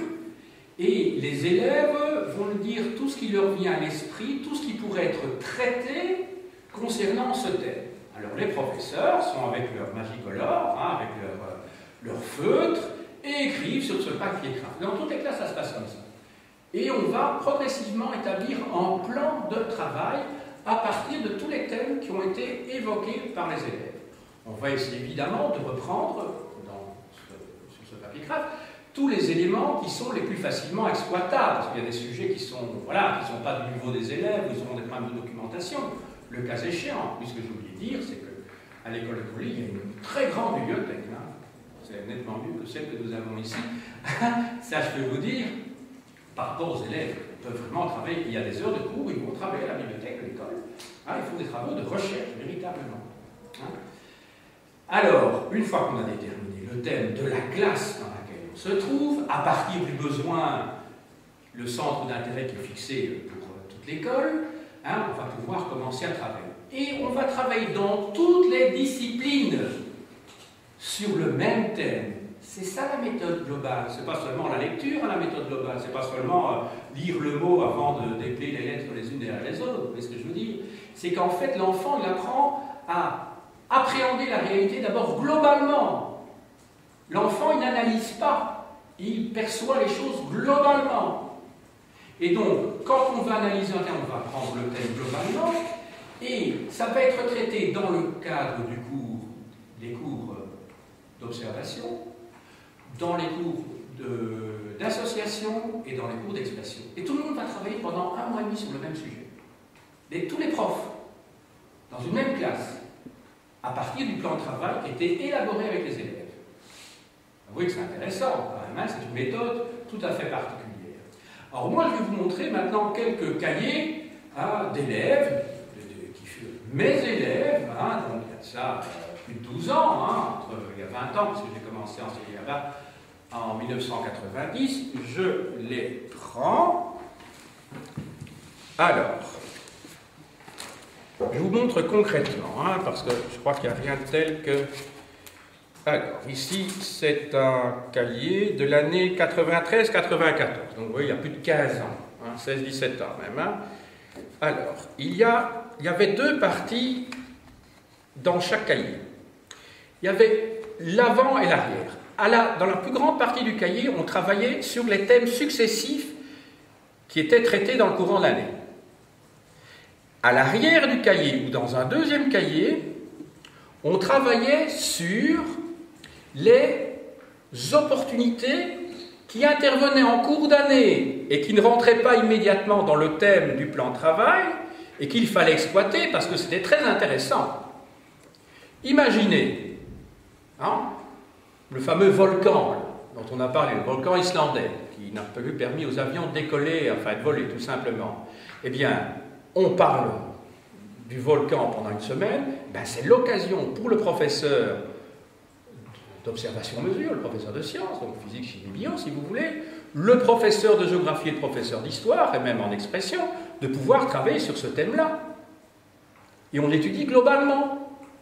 et les élèves vont dire tout ce qui leur vient à l'esprit, tout ce qui pourrait être traité concernant ce thème. Alors, les professeurs sont avec leur magicolore, hein, avec leur, leur feutre, et écrivent sur ce papier craft. Dans toutes les classes, ça se passe comme ça. Et on va progressivement établir un plan de travail à partir de tous les thèmes qui ont été évoqués par les élèves. On va essayer évidemment de reprendre dans ce, sur ce papier craft tous les éléments qui sont les plus facilement exploitables, parce qu'il y a des sujets qui sont, voilà, qui ne sont pas du niveau des élèves, ils auront des problèmes de documentation, le cas échéant. Puis ce que j'ai oublié de dire, c'est qu'à l'école de Crowley, il y a une très grande bibliothèque, hein. C'est nettement mieux que celle que nous avons ici. Ça, je peux vous dire, par rapport aux élèves, ils peuvent vraiment travailler. Il y a des heures de cours, ils vont travailler à la bibliothèque de l'école. Hein, ils font des travaux de recherche, véritablement. Hein. Alors, une fois qu'on a déterminé le thème de la classe dans laquelle on se trouve, à partir du besoin, le centre d'intérêt qui est fixé pour toute l'école, hein, on va pouvoir commencer à travailler. Et on va travailler dans toutes les disciplines sur le même thème. C'est ça la méthode globale. C'est pas seulement la lecture, la méthode globale. C'est pas seulement euh, lire le mot avant de déplier les lettres les unes derrière les autres. Vous voyez ce que je veux dire? C'est qu'en fait, l'enfant, il apprend à appréhender la réalité d'abord globalement. L'enfant, il n'analyse pas, il perçoit les choses globalement. Et donc, quand on va analyser un thème, on va prendre le thème globalement, et ça va être traité dans le cadre du cours, des cours d'observation, dans les cours d'association et dans les cours d'expression. Et tout le monde va travailler pendant un mois et demi sur le même sujet. Et tous les profs, dans une même classe, à partir du plan de travail, étaient élaborés avec les élèves. Vous voyez que c'est intéressant, quand même, c'est une méthode tout à fait particulière. Alors moi, je vais vous montrer maintenant quelques cahiers hein, d'élèves, qui furent mes élèves, hein, donc il y a de ça euh, plus de douze ans, hein, entre, il y a vingt ans, parce que j'ai commencé en C G A B A en mille neuf cent quatre-vingt-dix, je les prends. Alors, je vous montre concrètement, hein, parce que je crois qu'il n'y a rien de tel que... Alors, ici, c'est un cahier de l'année quatre-vingt-treize quatre-vingt-quatorze, donc vous voyez, il y a plus de quinze ans, hein, seize dix-sept ans même. Hein. Alors, il y, a, il y avait deux parties dans chaque cahier. Il y avait l'avant et l'arrière. À la, dans la plus grande partie du cahier, on travaillait sur les thèmes successifs qui étaient traités dans le courant de l'année. À l'arrière du cahier, ou dans un deuxième cahier, on travaillait sur les opportunités qui intervenaient en cours d'année et qui ne rentraient pas immédiatement dans le thème du plan de travail et qu'il fallait exploiter parce que c'était très intéressant. Imaginez, hein, le fameux volcan dont on a parlé, le volcan islandais, qui n'a pas permis aux avions de décoller, enfin de voler tout simplement. Eh bien, on parle du volcan pendant une semaine, ben c'est l'occasion pour le professeur d'observation-mesure, le professeur de sciences, donc physique, chimie, bio, si vous voulez, le professeur de géographie et le professeur d'histoire, et même en expression, de pouvoir travailler sur ce thème-là. Et on l'étudie globalement.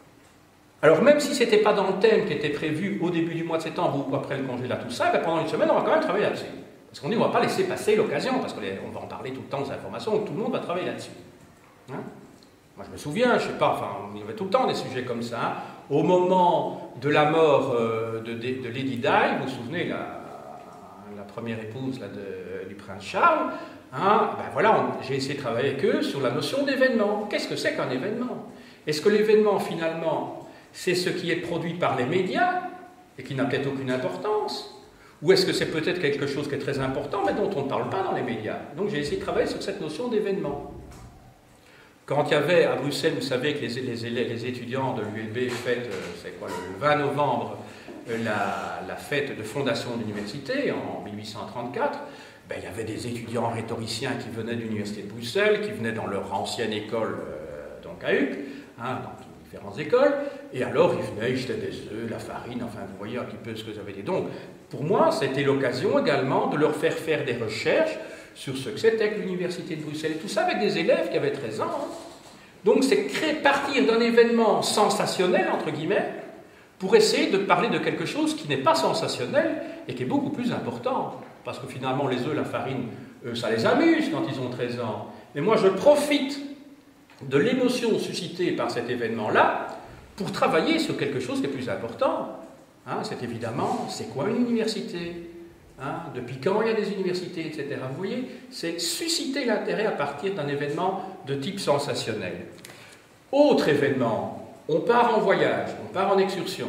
Alors même si ce n'était pas dans le thème qui était prévu au début du mois de septembre ou après le congé là, tout ça, ben pendant une semaine, on va quand même travailler là-dessus. Parce qu'on dit, on ne va pas laisser passer l'occasion, parce qu'on va en parler tout le temps des informations, donc tout le monde va travailler là-dessus. Hein? Moi, je me souviens, je ne sais pas, enfin, il y avait tout le temps des sujets comme ça. Hein. Au moment de la mort euh, de, de, de Lady Di, vous vous souvenez, la, la première épouse là, de, du prince Charles, hein, ben voilà, j'ai essayé de travailler avec eux sur la notion d'événement. Qu'est-ce que c'est qu'un événement? Est-ce que l'événement, finalement, c'est ce qui est produit par les médias et qui n'a peut-être aucune importance? Ou est-ce que c'est peut-être quelque chose qui est très important mais dont on ne parle pas dans les médias? Donc j'ai essayé de travailler sur cette notion d'événement. Quand il y avait à Bruxelles, vous savez que les, les, les étudiants de l'U L B fêtent, c'est quoi, le vingt novembre, la, la fête de fondation de l'université en mille huit cent trente-quatre, ben, il y avait des étudiants rhétoriciens qui venaient de l'université de Bruxelles, qui venaient dans leur ancienne école, euh, donc à Uccle, hein, dans différentes écoles, et alors ils venaient, ils jetaient des œufs, la farine, enfin vous voyez un petit peu ce que ça avait été. Donc, pour moi, c'était l'occasion également de leur faire faire des recherches sur ce que c'était que l'université de Bruxelles, et tout ça avec des élèves qui avaient treize ans. Hein. Donc c'est créer, partir d'un événement sensationnel, entre guillemets, pour essayer de parler de quelque chose qui n'est pas sensationnel et qui est beaucoup plus important. Parce que finalement, les œufs, la farine, eux, ça les amuse quand ils ont treize ans. Mais moi, je profite de l'émotion suscitée par cet événement-là pour travailler sur quelque chose qui est plus important. Hein, c'est évidemment, c'est quoi une université? Hein, depuis quand il y a des universités, et cetera. Vous voyez, c'est susciter l'intérêt à partir d'un événement de type sensationnel. Autre événement, on part en voyage, on part en excursion.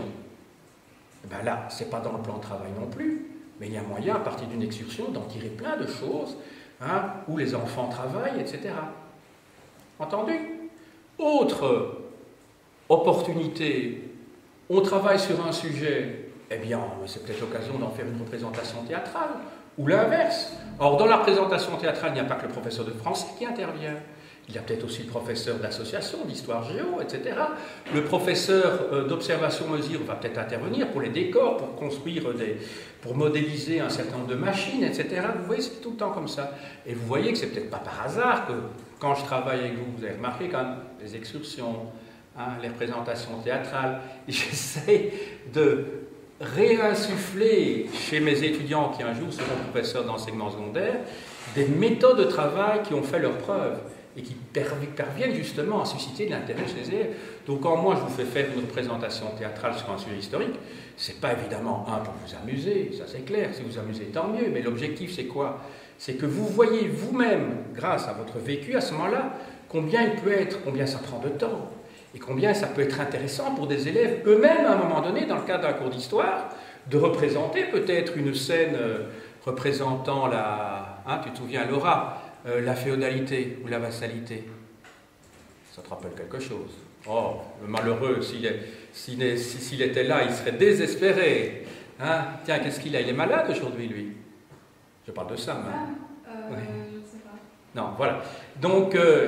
Et bien là, ce n'est pas dans le plan de travail non plus, mais il y a moyen, à partir d'une excursion, d'en tirer plein de choses, hein, où les enfants travaillent, et cetera. Entendu? Autre opportunité, on travaille sur un sujet, eh bien, c'est peut-être l'occasion d'en faire une représentation théâtrale, ou l'inverse. Or, dans la représentation théâtrale, il n'y a pas que le professeur de français qui intervient. Il y a peut-être aussi le professeur d'association, d'histoire géo, et cetera. Le professeur d'observation-mesure va peut-être intervenir pour les décors, pour construire des... pour modéliser un certain nombre de machines, et cetera. Vous voyez, c'est tout le temps comme ça. Et vous voyez que c'est peut-être pas par hasard que, quand je travaille avec vous, vous avez remarqué quand même les excursions, hein, les représentations théâtrales, j'essaie de réinsuffler chez mes étudiants qui un jour seront professeurs d'enseignement secondaire des méthodes de travail qui ont fait leurs preuves. et qui parviennent justement à susciter de l'intérêt chez les élèves. Donc quand moi je vous fais faire une représentation théâtrale sur un sujet historique, c'est pas évidemment un pour vous amuser, ça c'est clair, si vous amusez tant mieux, mais l'objectif c'est quoi? C'est que vous voyez vous-même, grâce à votre vécu à ce moment-là, combien il peut être, combien ça prend de temps, et combien ça peut être intéressant pour des élèves eux-mêmes à un moment donné, dans le cadre d'un cours d'histoire, de représenter peut-être une scène euh, représentant la... Hein, tu te souviens, Laura, euh, la féodalité ou la vassalité. Ça te rappelle quelque chose. Oh, le malheureux, s'il est, s'il est, s'il était là, il serait désespéré. Hein? Tiens, qu'est-ce qu'il a? Il est malade aujourd'hui, lui. Je parle de ça, hein? Ah, euh, oui. Je ne sais pas. Non, voilà. Donc, euh,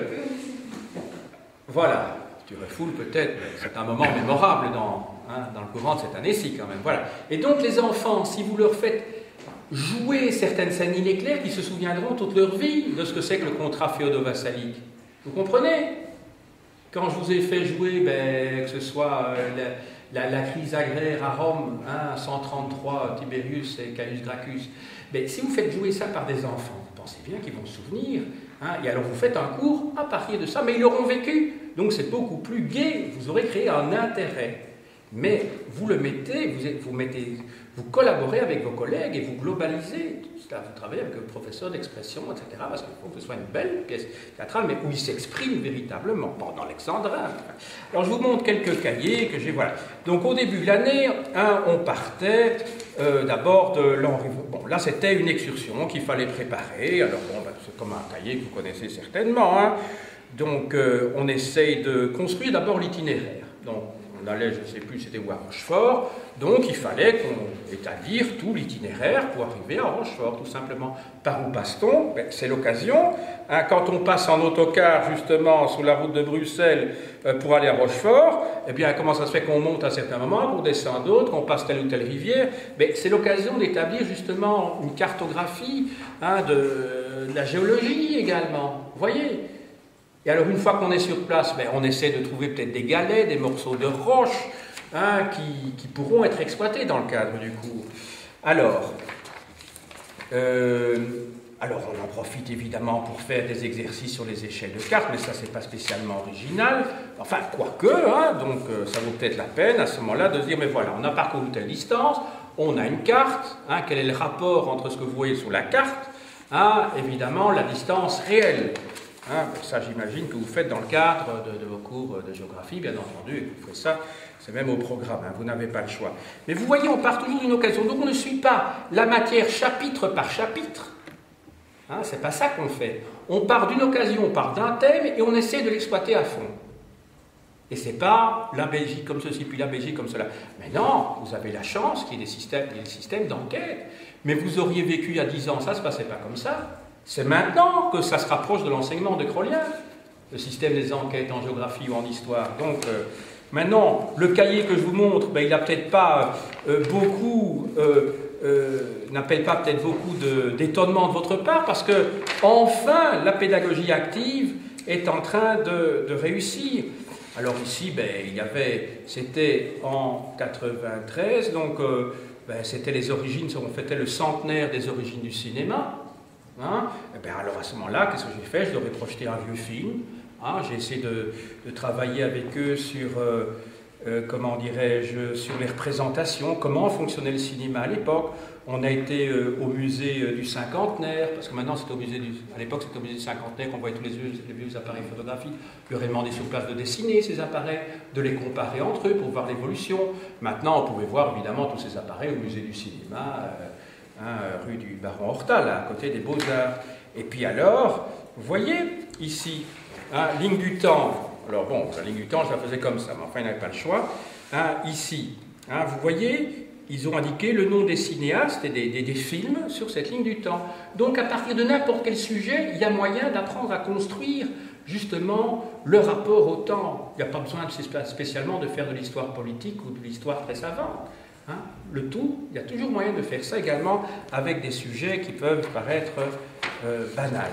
voilà. Tu refoules peut-être, c'est un moment mémorable dans, hein, dans le courant de cette année-ci quand même. Voilà. Et donc les enfants, si vous leur faites jouer certaines scènes, il est clair qu'ils se souviendront toute leur vie de ce que c'est que le contrat féodo-vassalique. Vous comprenez? Quand je vous ai fait jouer, ben, que ce soit euh, la, la, la crise agraire à Rome, hein, cent trente-trois, Tiberius et Caius Gracchus, ben, si vous faites jouer ça par des enfants, vous pensez bien qu'ils vont se souvenir. Hein, et alors vous faites un cours à partir de ça, mais ils l'auront vécu. Donc c'est beaucoup plus gai, vous aurez créé un intérêt. Mais vous le mettez, vous, êtes, vous, mettez, vous collaborez avec vos collègues et vous globalisez. Vous travaillez avec le professeur d'expression, et cetera. Parce qu'il faut que ce soit une belle pièce théâtrale, mais où il s'exprime véritablement, pas dans l'Alexandrin. Alors je vous montre quelques cahiers que j'ai. Voilà. Donc au début de l'année, hein, on partait euh, d'abord de l'Henri. Bon, là c'était une excursion qu'il fallait préparer. Alors bon, ben, c'est comme un cahier que vous connaissez certainement. Hein. Donc euh, on essaye de construire d'abord l'itinéraire. Donc on allait, je ne sais plus, c'était où à Rochefort, donc il fallait qu'on établir tout l'itinéraire pour arriver à Rochefort, tout simplement. Par où passe-t-on? Ben, c'est l'occasion. Hein, quand on passe en autocar, justement, sous la route de Bruxelles euh, pour aller à Rochefort, eh bien, comment ça se fait qu'on monte à certains moments, qu'on descend d'autres, qu'on passe telle ou telle rivière? Ben, c'est l'occasion d'établir, justement, une cartographie hein, de, de la géologie également. Vous voyez? Et alors, une fois qu'on est sur place, ben, on essaie de trouver peut-être des galets, des morceaux de roche hein, qui, qui pourront être exploités dans le cadre du cours. Alors, euh, alors, on en profite évidemment pour faire des exercices sur les échelles de cartes, mais ça, c'est pas spécialement original. Enfin, quoique, hein, donc euh, ça vaut peut-être la peine à ce moment-là de se dire, mais voilà, on a parcouru telle distance, on a une carte, hein, quel est le rapport entre ce que vous voyez sur la carte, hein, évidemment, la distance réelle. Hein, ça, j'imagine que vous faites dans le cadre de, de vos cours de géographie, bien entendu, et vous faites ça, c'est même au programme, hein, vous n'avez pas le choix. Mais vous voyez, on part toujours d'une occasion, donc on ne suit pas la matière chapitre par chapitre, hein, c'est pas ça qu'on fait. On part d'une occasion, on part d'un thème, et on essaie de l'exploiter à fond. Et c'est pas la Belgique comme ceci, puis la Belgique comme cela. Mais non, vous avez la chance qu'il y ait des systèmes, des systèmes d'enquête. Mais vous auriez vécu il y a dix ans, ça ne se passait pas comme ça. C'est maintenant que ça se rapproche de l'enseignement de Crolien, le système des enquêtes en géographie ou en histoire. Donc, euh, maintenant, le cahier que je vous montre, ben, il n'a peut-être pas euh, beaucoup, euh, euh, n'appelle pas peut-être beaucoup d'étonnement de, de votre part, parce que, enfin, la pédagogie active est en train de, de réussir. Alors ici, ben, il y avait, c'était en quatre-vingt-treize, donc euh, ben, c'était les origines, on fêtait le centenaire des origines du cinéma. Hein? Et bien alors à ce moment-là, qu'est-ce que j'ai fait? Je leur ai projeté un vieux film. Hein? J'ai essayé de, de travailler avec eux sur, euh, euh, comment dirais-je, sur les représentations, comment fonctionnait le cinéma à l'époque. On a été euh, au musée euh, du cinquantenaire, parce que maintenant c'était au musée du, à l'époque c'était au musée du cinquantenaire qu'on voyait tous les vieux, les vieux appareils photographiques. Je leur ai demandé sur place de dessiner ces appareils, de les comparer entre eux pour voir l'évolution. Maintenant on pouvait voir évidemment tous ces appareils au musée du cinéma. Euh, Hein, rue du Baron Hortal, à côté des Beaux-Arts. Et puis alors, vous voyez, ici, hein, ligne du temps. Alors bon, la ligne du temps, je la faisais comme ça, mais enfin, il n'avait pas le choix. Hein, ici, hein, vous voyez, ils ont indiqué le nom des cinéastes et des, des, des films sur cette ligne du temps. Donc, à partir de n'importe quel sujet, il y a moyen d'apprendre à construire justement le rapport au temps. Il n'y a pas besoin de, spécialement de faire de l'histoire politique ou de l'histoire très savante. Hein, le tout, il y a toujours moyen de faire ça également avec des sujets qui peuvent paraître euh, banals.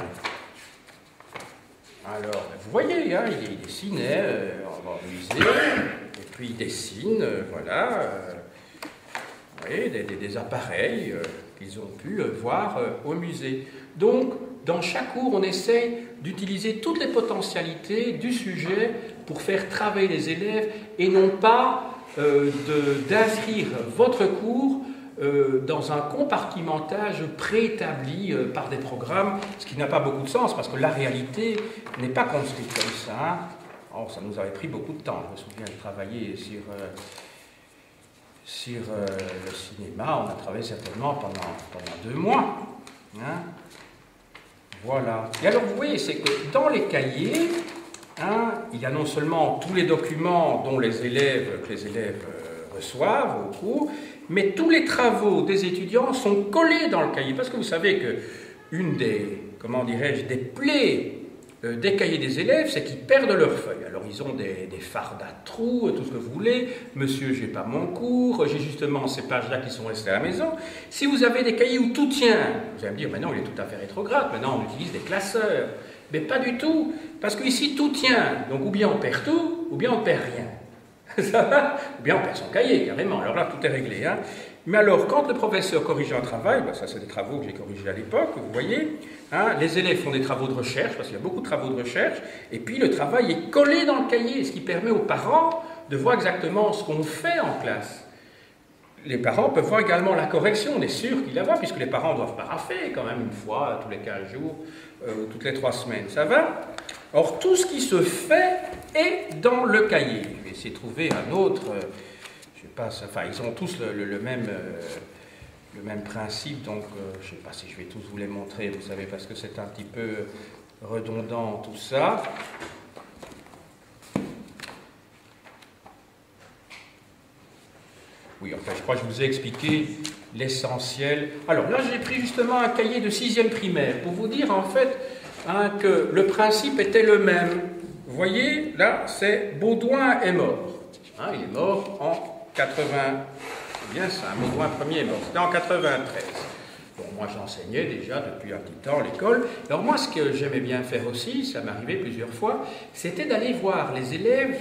Alors, vous voyez, hein, il dessinait euh, en musée, et puis il dessine, euh, voilà, euh, vous voyez, des, des, des appareils euh, qu'ils ont pu euh, voir euh, au musée. Donc, dans chaque cours, on essaye d'utiliser toutes les potentialités du sujet pour faire travailler les élèves et non pas euh, d'inscrire votre cours euh, dans un compartimentage préétabli euh, par des programmes, ce qui n'a pas beaucoup de sens parce que la réalité n'est pas construite comme ça. Hein. Oh, ça nous avait pris beaucoup de temps. Je me souviens de travailler sur, euh, sur euh, le cinéma. On a travaillé certainement pendant, pendant deux mois. Hein. Voilà. Et alors, vous voyez, c'est que dans les cahiers, hein, il y a non seulement tous les documents dont les élèves, que les élèves euh, reçoivent au cours, mais tous les travaux des étudiants sont collés dans le cahier. Parce que vous savez que une des, comment dirais-je, des plaies euh, des cahiers des élèves, c'est qu'ils perdent leurs feuilles. Alors, ils ont des, des fardes à trous, tout ce que vous voulez. Monsieur, j'ai pas mon cours, j'ai justement ces pages-là qui sont restées à la maison. Si vous avez des cahiers où tout tient, vous allez me dire, maintenant, il est tout à fait rétrograde, maintenant, on utilise des classeurs. Mais pas du tout, parce qu'ici, tout tient. Donc, ou bien on perd tout, ou bien on perd rien. Ça va? Ou bien on perd son cahier, carrément. Alors là, tout est réglé. Hein. Mais alors, quand le professeur corrige un travail, ben ça c'est des travaux que j'ai corrigés à l'époque, vous voyez, hein, les élèves font des travaux de recherche, parce qu'il y a beaucoup de travaux de recherche, et puis le travail est collé dans le cahier, ce qui permet aux parents de voir exactement ce qu'on fait en classe. Les parents peuvent voir également la correction, on est sûr qu'il la voit, puisque les parents doivent parapher quand même une fois tous les quinze jours, euh, ou toutes les trois semaines, ça va? Or, tout ce qui se fait est dans le cahier. Je vais essayer de trouver un autre... Euh, je sais pas, enfin, ils ont tous le, le, le, même, euh, le même principe, donc euh, je ne sais pas si je vais tous vous les montrer, vous savez, parce que c'est un petit peu redondant tout ça. Oui, enfin, je crois que je vous ai expliqué l'essentiel. Alors là, j'ai pris justement un cahier de sixième primaire, pour vous dire en fait hein, que le principe était le même. Vous voyez, là, c'est Baudouin est mort. Hein, il est mort en quatre-vingts, c'est bien ça, Baudouin premier est mort, c'était en quatre-vingt-treize. Bon, moi j'enseignais déjà depuis un petit temps à l'école. Alors moi, ce que j'aimais bien faire aussi, ça m'arrivait plusieurs fois, c'était d'aller voir les élèves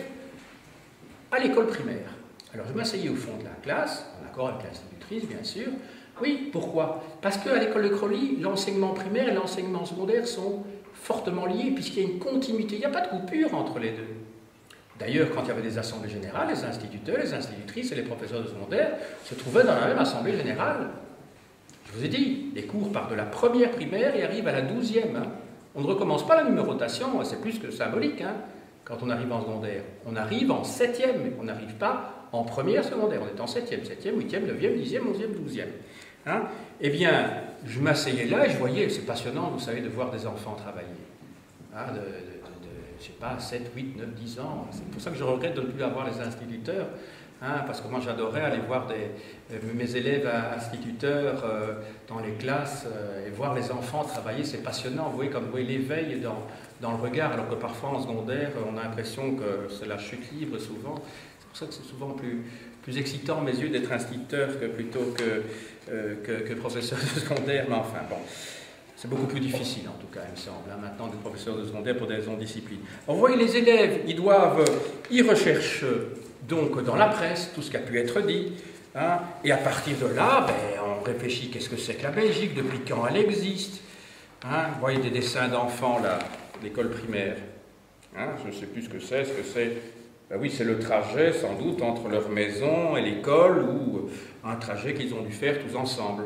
à l'école primaire. Alors je m'asseyais au fond de la classe, en accord avec l'institutrice bien sûr. Oui, pourquoi? Parce qu'à l'école de Crolly, l'enseignement primaire et l'enseignement secondaire sont fortement liés, puisqu'il y a une continuité, il n'y a pas de coupure entre les deux. D'ailleurs, quand il y avait des assemblées générales, les instituteurs, les institutrices et les professeurs de secondaire se trouvaient dans la même assemblée générale. Je vous ai dit, les cours partent de la première primaire et arrivent à la douzième. Hein. On ne recommence pas la numérotation, c'est plus que symbolique, hein, quand on arrive en secondaire. On arrive en septième, mais on n'arrive pas en première secondaire. On est en septième, septième, huitième, neuvième, dixième, onzième, douzième. Hein. Eh bien, je m'asseyais là et je voyais, c'est passionnant, vous savez, de voir des enfants travailler. Hein, de, de, je ne sais pas, sept, huit, neuf, dix ans. C'est pour ça que je regrette de ne plus avoir les instituteurs, hein, parce que moi j'adorais aller voir des, euh, mes élèves instituteurs euh, dans les classes euh, et voir les enfants travailler, c'est passionnant. Vous voyez, comme vous voyez l'éveil dans, dans le regard, alors que parfois en secondaire, on a l'impression que c'est la chute libre souvent. C'est pour ça que c'est souvent plus, plus excitant à mes yeux d'être instituteur que plutôt que, euh, que, que professeur de secondaire, mais enfin bon. C'est beaucoup plus difficile, en tout cas, il me semble, hein, maintenant, des professeurs de secondaire pour des raisons de discipline. On voit les élèves, ils doivent, ils recherchent donc dans la presse tout ce qui a pu être dit, hein, et à partir de là, ben, on réfléchit qu'est-ce que c'est que la Belgique, depuis quand elle existe. Hein, vous voyez des dessins d'enfants, là, l'école primaire. Hein, je ne sais plus ce que c'est, ce que c'est. Ben oui, c'est le trajet, sans doute, entre leur maison et l'école, ou un trajet qu'ils ont dû faire tous ensemble.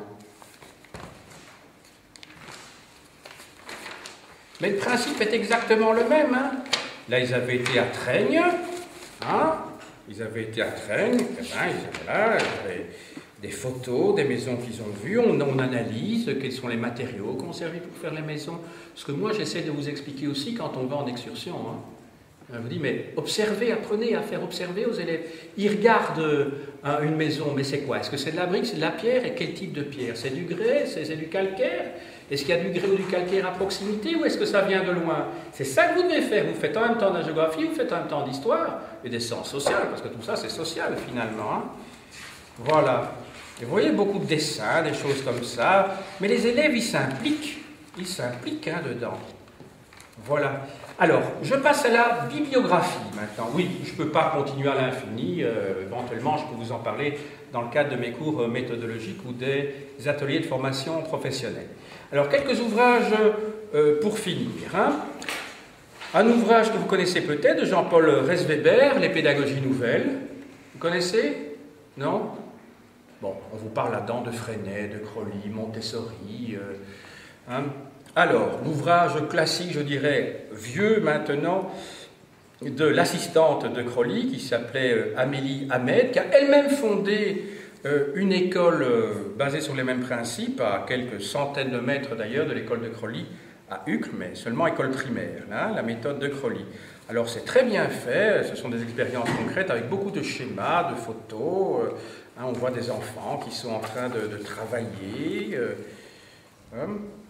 Mais le principe est exactement le même. Hein. Là, ils avaient été à Traigne. Hein. Ils avaient été à Traigne. Eh ben, ils avaient là, ils avaient des photos, des maisons qu'ils ont vues. On, on analyse quels sont les matériaux qu'on servi pour faire les maisons. Ce que moi, j'essaie de vous expliquer aussi quand on va en excursion. Hein. Je vous dis, mais observez, apprenez à faire observer aux élèves. Ils regardent euh, une maison, mais c'est quoi? Est-ce que c'est de la brique, c'est de la pierre? Et quel type de pierre? C'est du grès? C'est du calcaire? Est-ce qu'il y a du grès ou du calcaire à proximité? Ou est-ce que ça vient de loin? C'est ça que vous devez faire. Vous faites en même temps de la géographie, vous faites en même temps d'histoire et des sciences sociales, parce que tout ça, c'est social, finalement. Hein. Voilà. Et vous voyez beaucoup de dessins, des choses comme ça. Mais les élèves, ils s'impliquent. Ils s'impliquent hein, dedans. Voilà. Alors, je passe à la bibliographie maintenant. Oui, je ne peux pas continuer à l'infini. Euh, éventuellement, je peux vous en parler dans le cadre de mes cours méthodologiques ou des ateliers de formation professionnelle. Alors, quelques ouvrages euh, pour finir. Hein. Un ouvrage que vous connaissez peut-être, de Jean-Paul Resweber, Les pédagogies nouvelles. Vous connaissez? Non? Bon, on vous parle là-dedans de Freinet, de Crolly, Montessori. Euh, hein. Alors, l'ouvrage classique, je dirais, vieux maintenant, de l'assistante de Crolly, qui s'appelait Amélie Ahmed, qui a elle-même fondé euh, une école euh, basée sur les mêmes principes, à quelques centaines de mètres d'ailleurs de l'école de Crolly, à Uccle, mais seulement école primaire, hein, la méthode de Crolly. Alors, c'est très bien fait, ce sont des expériences concrètes avec beaucoup de schémas, de photos. Euh, hein, on voit des enfants qui sont en train de, de travailler. Euh, hein,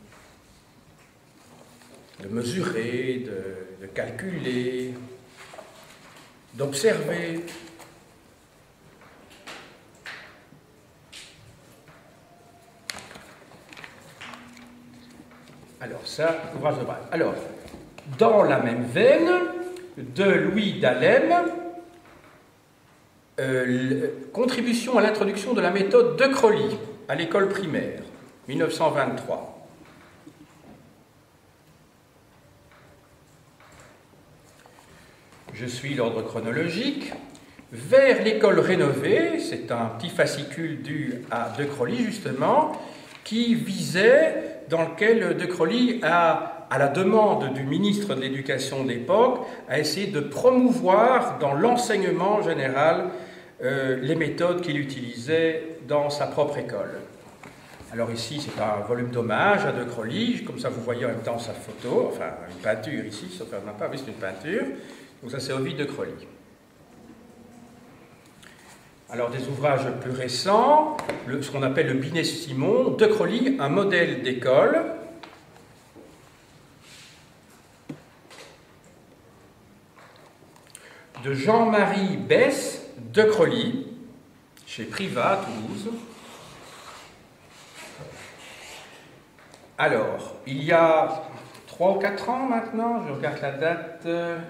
de mesurer, de, de calculer, d'observer. Alors ça, ouvrage de base. Alors, dans la même veine, de Louis Dahlem, euh, contribution à l'introduction de la méthode de Crolly à l'école primaire, mille neuf cent vingt-trois. Je suis l'ordre chronologique. Vers l'école rénovée, c'est un petit fascicule dû à De Crolly justement, qui visait, dans lequel De Crolly a, à la demande du ministre de l'Éducation d'époque, a essayé de promouvoir dans l'enseignement général euh, les méthodes qu'il utilisait dans sa propre école. Alors ici, c'est un volume d'hommage à De Crolly, comme ça vous voyez en même temps sa photo, enfin une peinture ici, sauf qu'on n'a pas vu, c'est une peinture. Donc ça c'est Ovide de Crolly. Alors des ouvrages plus récents, le, ce qu'on appelle le Binet-Simon, De Crolly, un modèle d'école. De Jean-Marie Besse, De Crolly, chez Privat, Toulouse. Alors, il y a trois ou quatre ans maintenant, je regarde la date...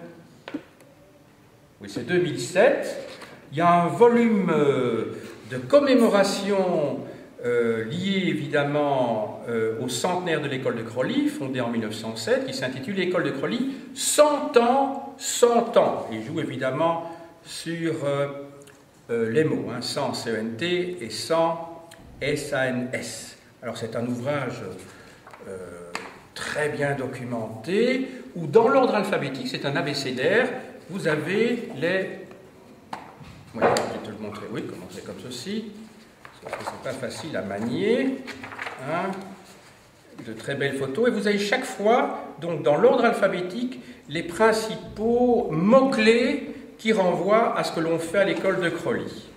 Oui, c'est deux mille sept. Il y a un volume de commémoration euh, lié évidemment euh, au centenaire de l'école de Crolly, fondée en mille neuf cent sept, qui s'intitule L'école de Crolly, cent ans, cent ans. Il joue évidemment sur euh, euh, les mots, hein, cent C E N T et cent S A N S. Alors c'est un ouvrage euh, très bien documenté, où dans l'ordre alphabétique, c'est un abécédaire. Vous avez les... Oui, je vais te le montrer. Oui, commencez comme ceci. Parce que ce n'est pas facile à manier. Hein. De très belles photos. Et vous avez chaque fois, donc dans l'ordre alphabétique, les principaux mots-clés qui renvoient à ce que l'on fait à l'école de Crolly.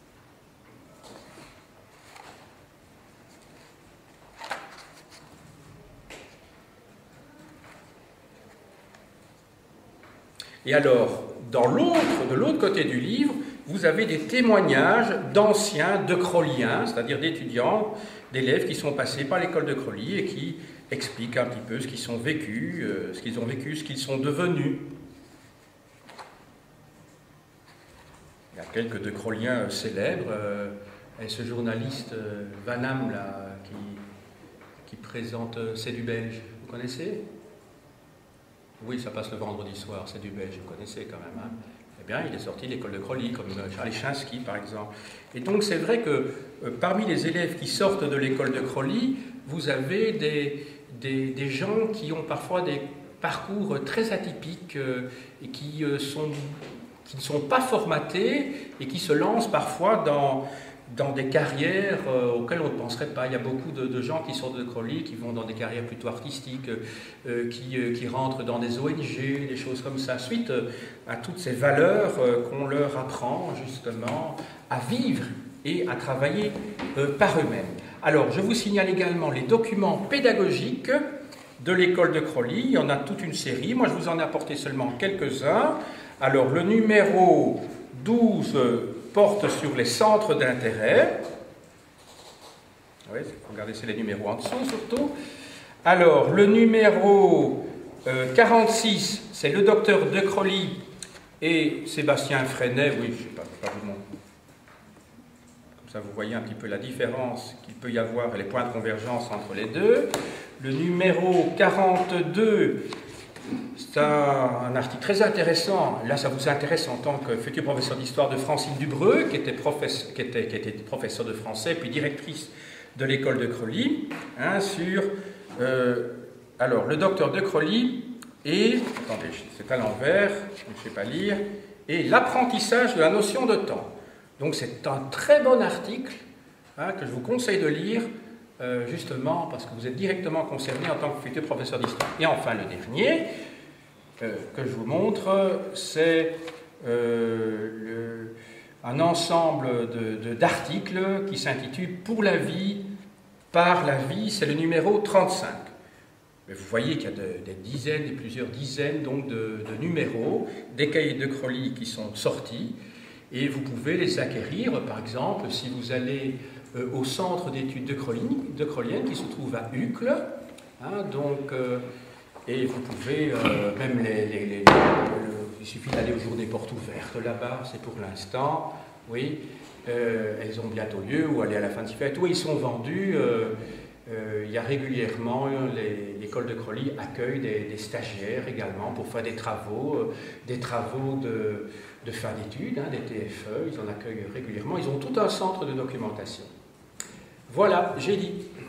Et alors, dans l'autre, de l'autre côté du livre, vous avez des témoignages d'anciens de Crolliens, c'est-à-dire d'étudiants, d'élèves qui sont passés par l'école de Crolly et qui expliquent un petit peu ce qu'ils ont vécu, euh, ce qu'ils ont vécu, ce qu'ils sont devenus. Il y a quelques de Crolliens célèbres, euh, et ce journaliste euh, Van Am, là, qui, qui présente euh, C'est du Belge, vous connaissez ? Oui, ça passe le vendredi soir, C'est du Belge, vous connaissez quand même. Hein. Eh bien, il est sorti de l'école de Crolly, comme Charles Chinsky, par exemple. Et donc, c'est vrai que euh, parmi les élèves qui sortent de l'école de Crolly, vous avez des, des, des gens qui ont parfois des parcours très atypiques euh, et qui, euh, sont, qui ne sont pas formatés et qui se lancent parfois dans... dans des carrières euh, auxquelles on ne penserait pas. Il y a beaucoup de, de gens qui sortent de Crolly, qui vont dans des carrières plutôt artistiques, euh, qui, euh, qui rentrent dans des O N G, des choses comme ça, suite euh, à toutes ces valeurs euh, qu'on leur apprend justement à vivre et à travailler euh, par eux-mêmes. Alors, je vous signale également les documents pédagogiques de l'école de Crolly. Il y en a toute une série. Moi, je vous en ai apporté seulement quelques-uns. Alors, le numéro douze... porte sur les centres d'intérêt. Oui, regardez, c'est les numéros en dessous surtout. Alors, le numéro euh, quarante-six, c'est le docteur De Crolly et Sébastien Freinet. Oui, je ne sais pas, je vais pas vous montrer. Comme ça, vous voyez un petit peu la différence qu'il peut y avoir et les points de convergence entre les deux. Le numéro quarante-deux, c'est un, un article très intéressant. Là, ça vous intéresse en tant que futur professeur d'histoire de Francine Dubreux, qui était, professe, qui était, qui était professeur de français, puis directrice de l'école de Crolly, hein, sur euh, alors, le docteur De Crolly et, attendez, c'est à l'envers, je ne sais pas lire, et l'apprentissage de la notion de temps. Donc, c'est un très bon article, hein, que je vous conseille de lire, euh, justement parce que vous êtes directement concerné en tant que futur professeur d'histoire. Et enfin, le dernier euh, que je vous montre, c'est euh, le, un ensemble de, de, d'articles qui s'intitule « Pour la vie, par la vie », c'est le numéro trente-cinq. Mais vous voyez qu'il y a de, des dizaines et plusieurs dizaines donc, de, de numéros, des cahiers de Crolly qui sont sortis, et vous pouvez les acquérir, par exemple, si vous allez euh, au centre d'études de Crolly, de Crollienne, qui se trouve à Uccle, hein, donc, euh, et vous pouvez euh, même les, les, les, le, il suffit d'aller aux journées portes ouvertes là-bas, c'est pour l'instant, oui, euh, elles ont bientôt lieu, ou aller à la fin de ces fêtes, où ils sont vendus. Euh, Euh, il y a régulièrement, l'école de Crolly accueille des, des stagiaires également pour faire des travaux, euh, des travaux de, de fin d'études, hein, des T F E, ils en accueillent régulièrement, ils ont tout un centre de documentation. Voilà, j'ai dit.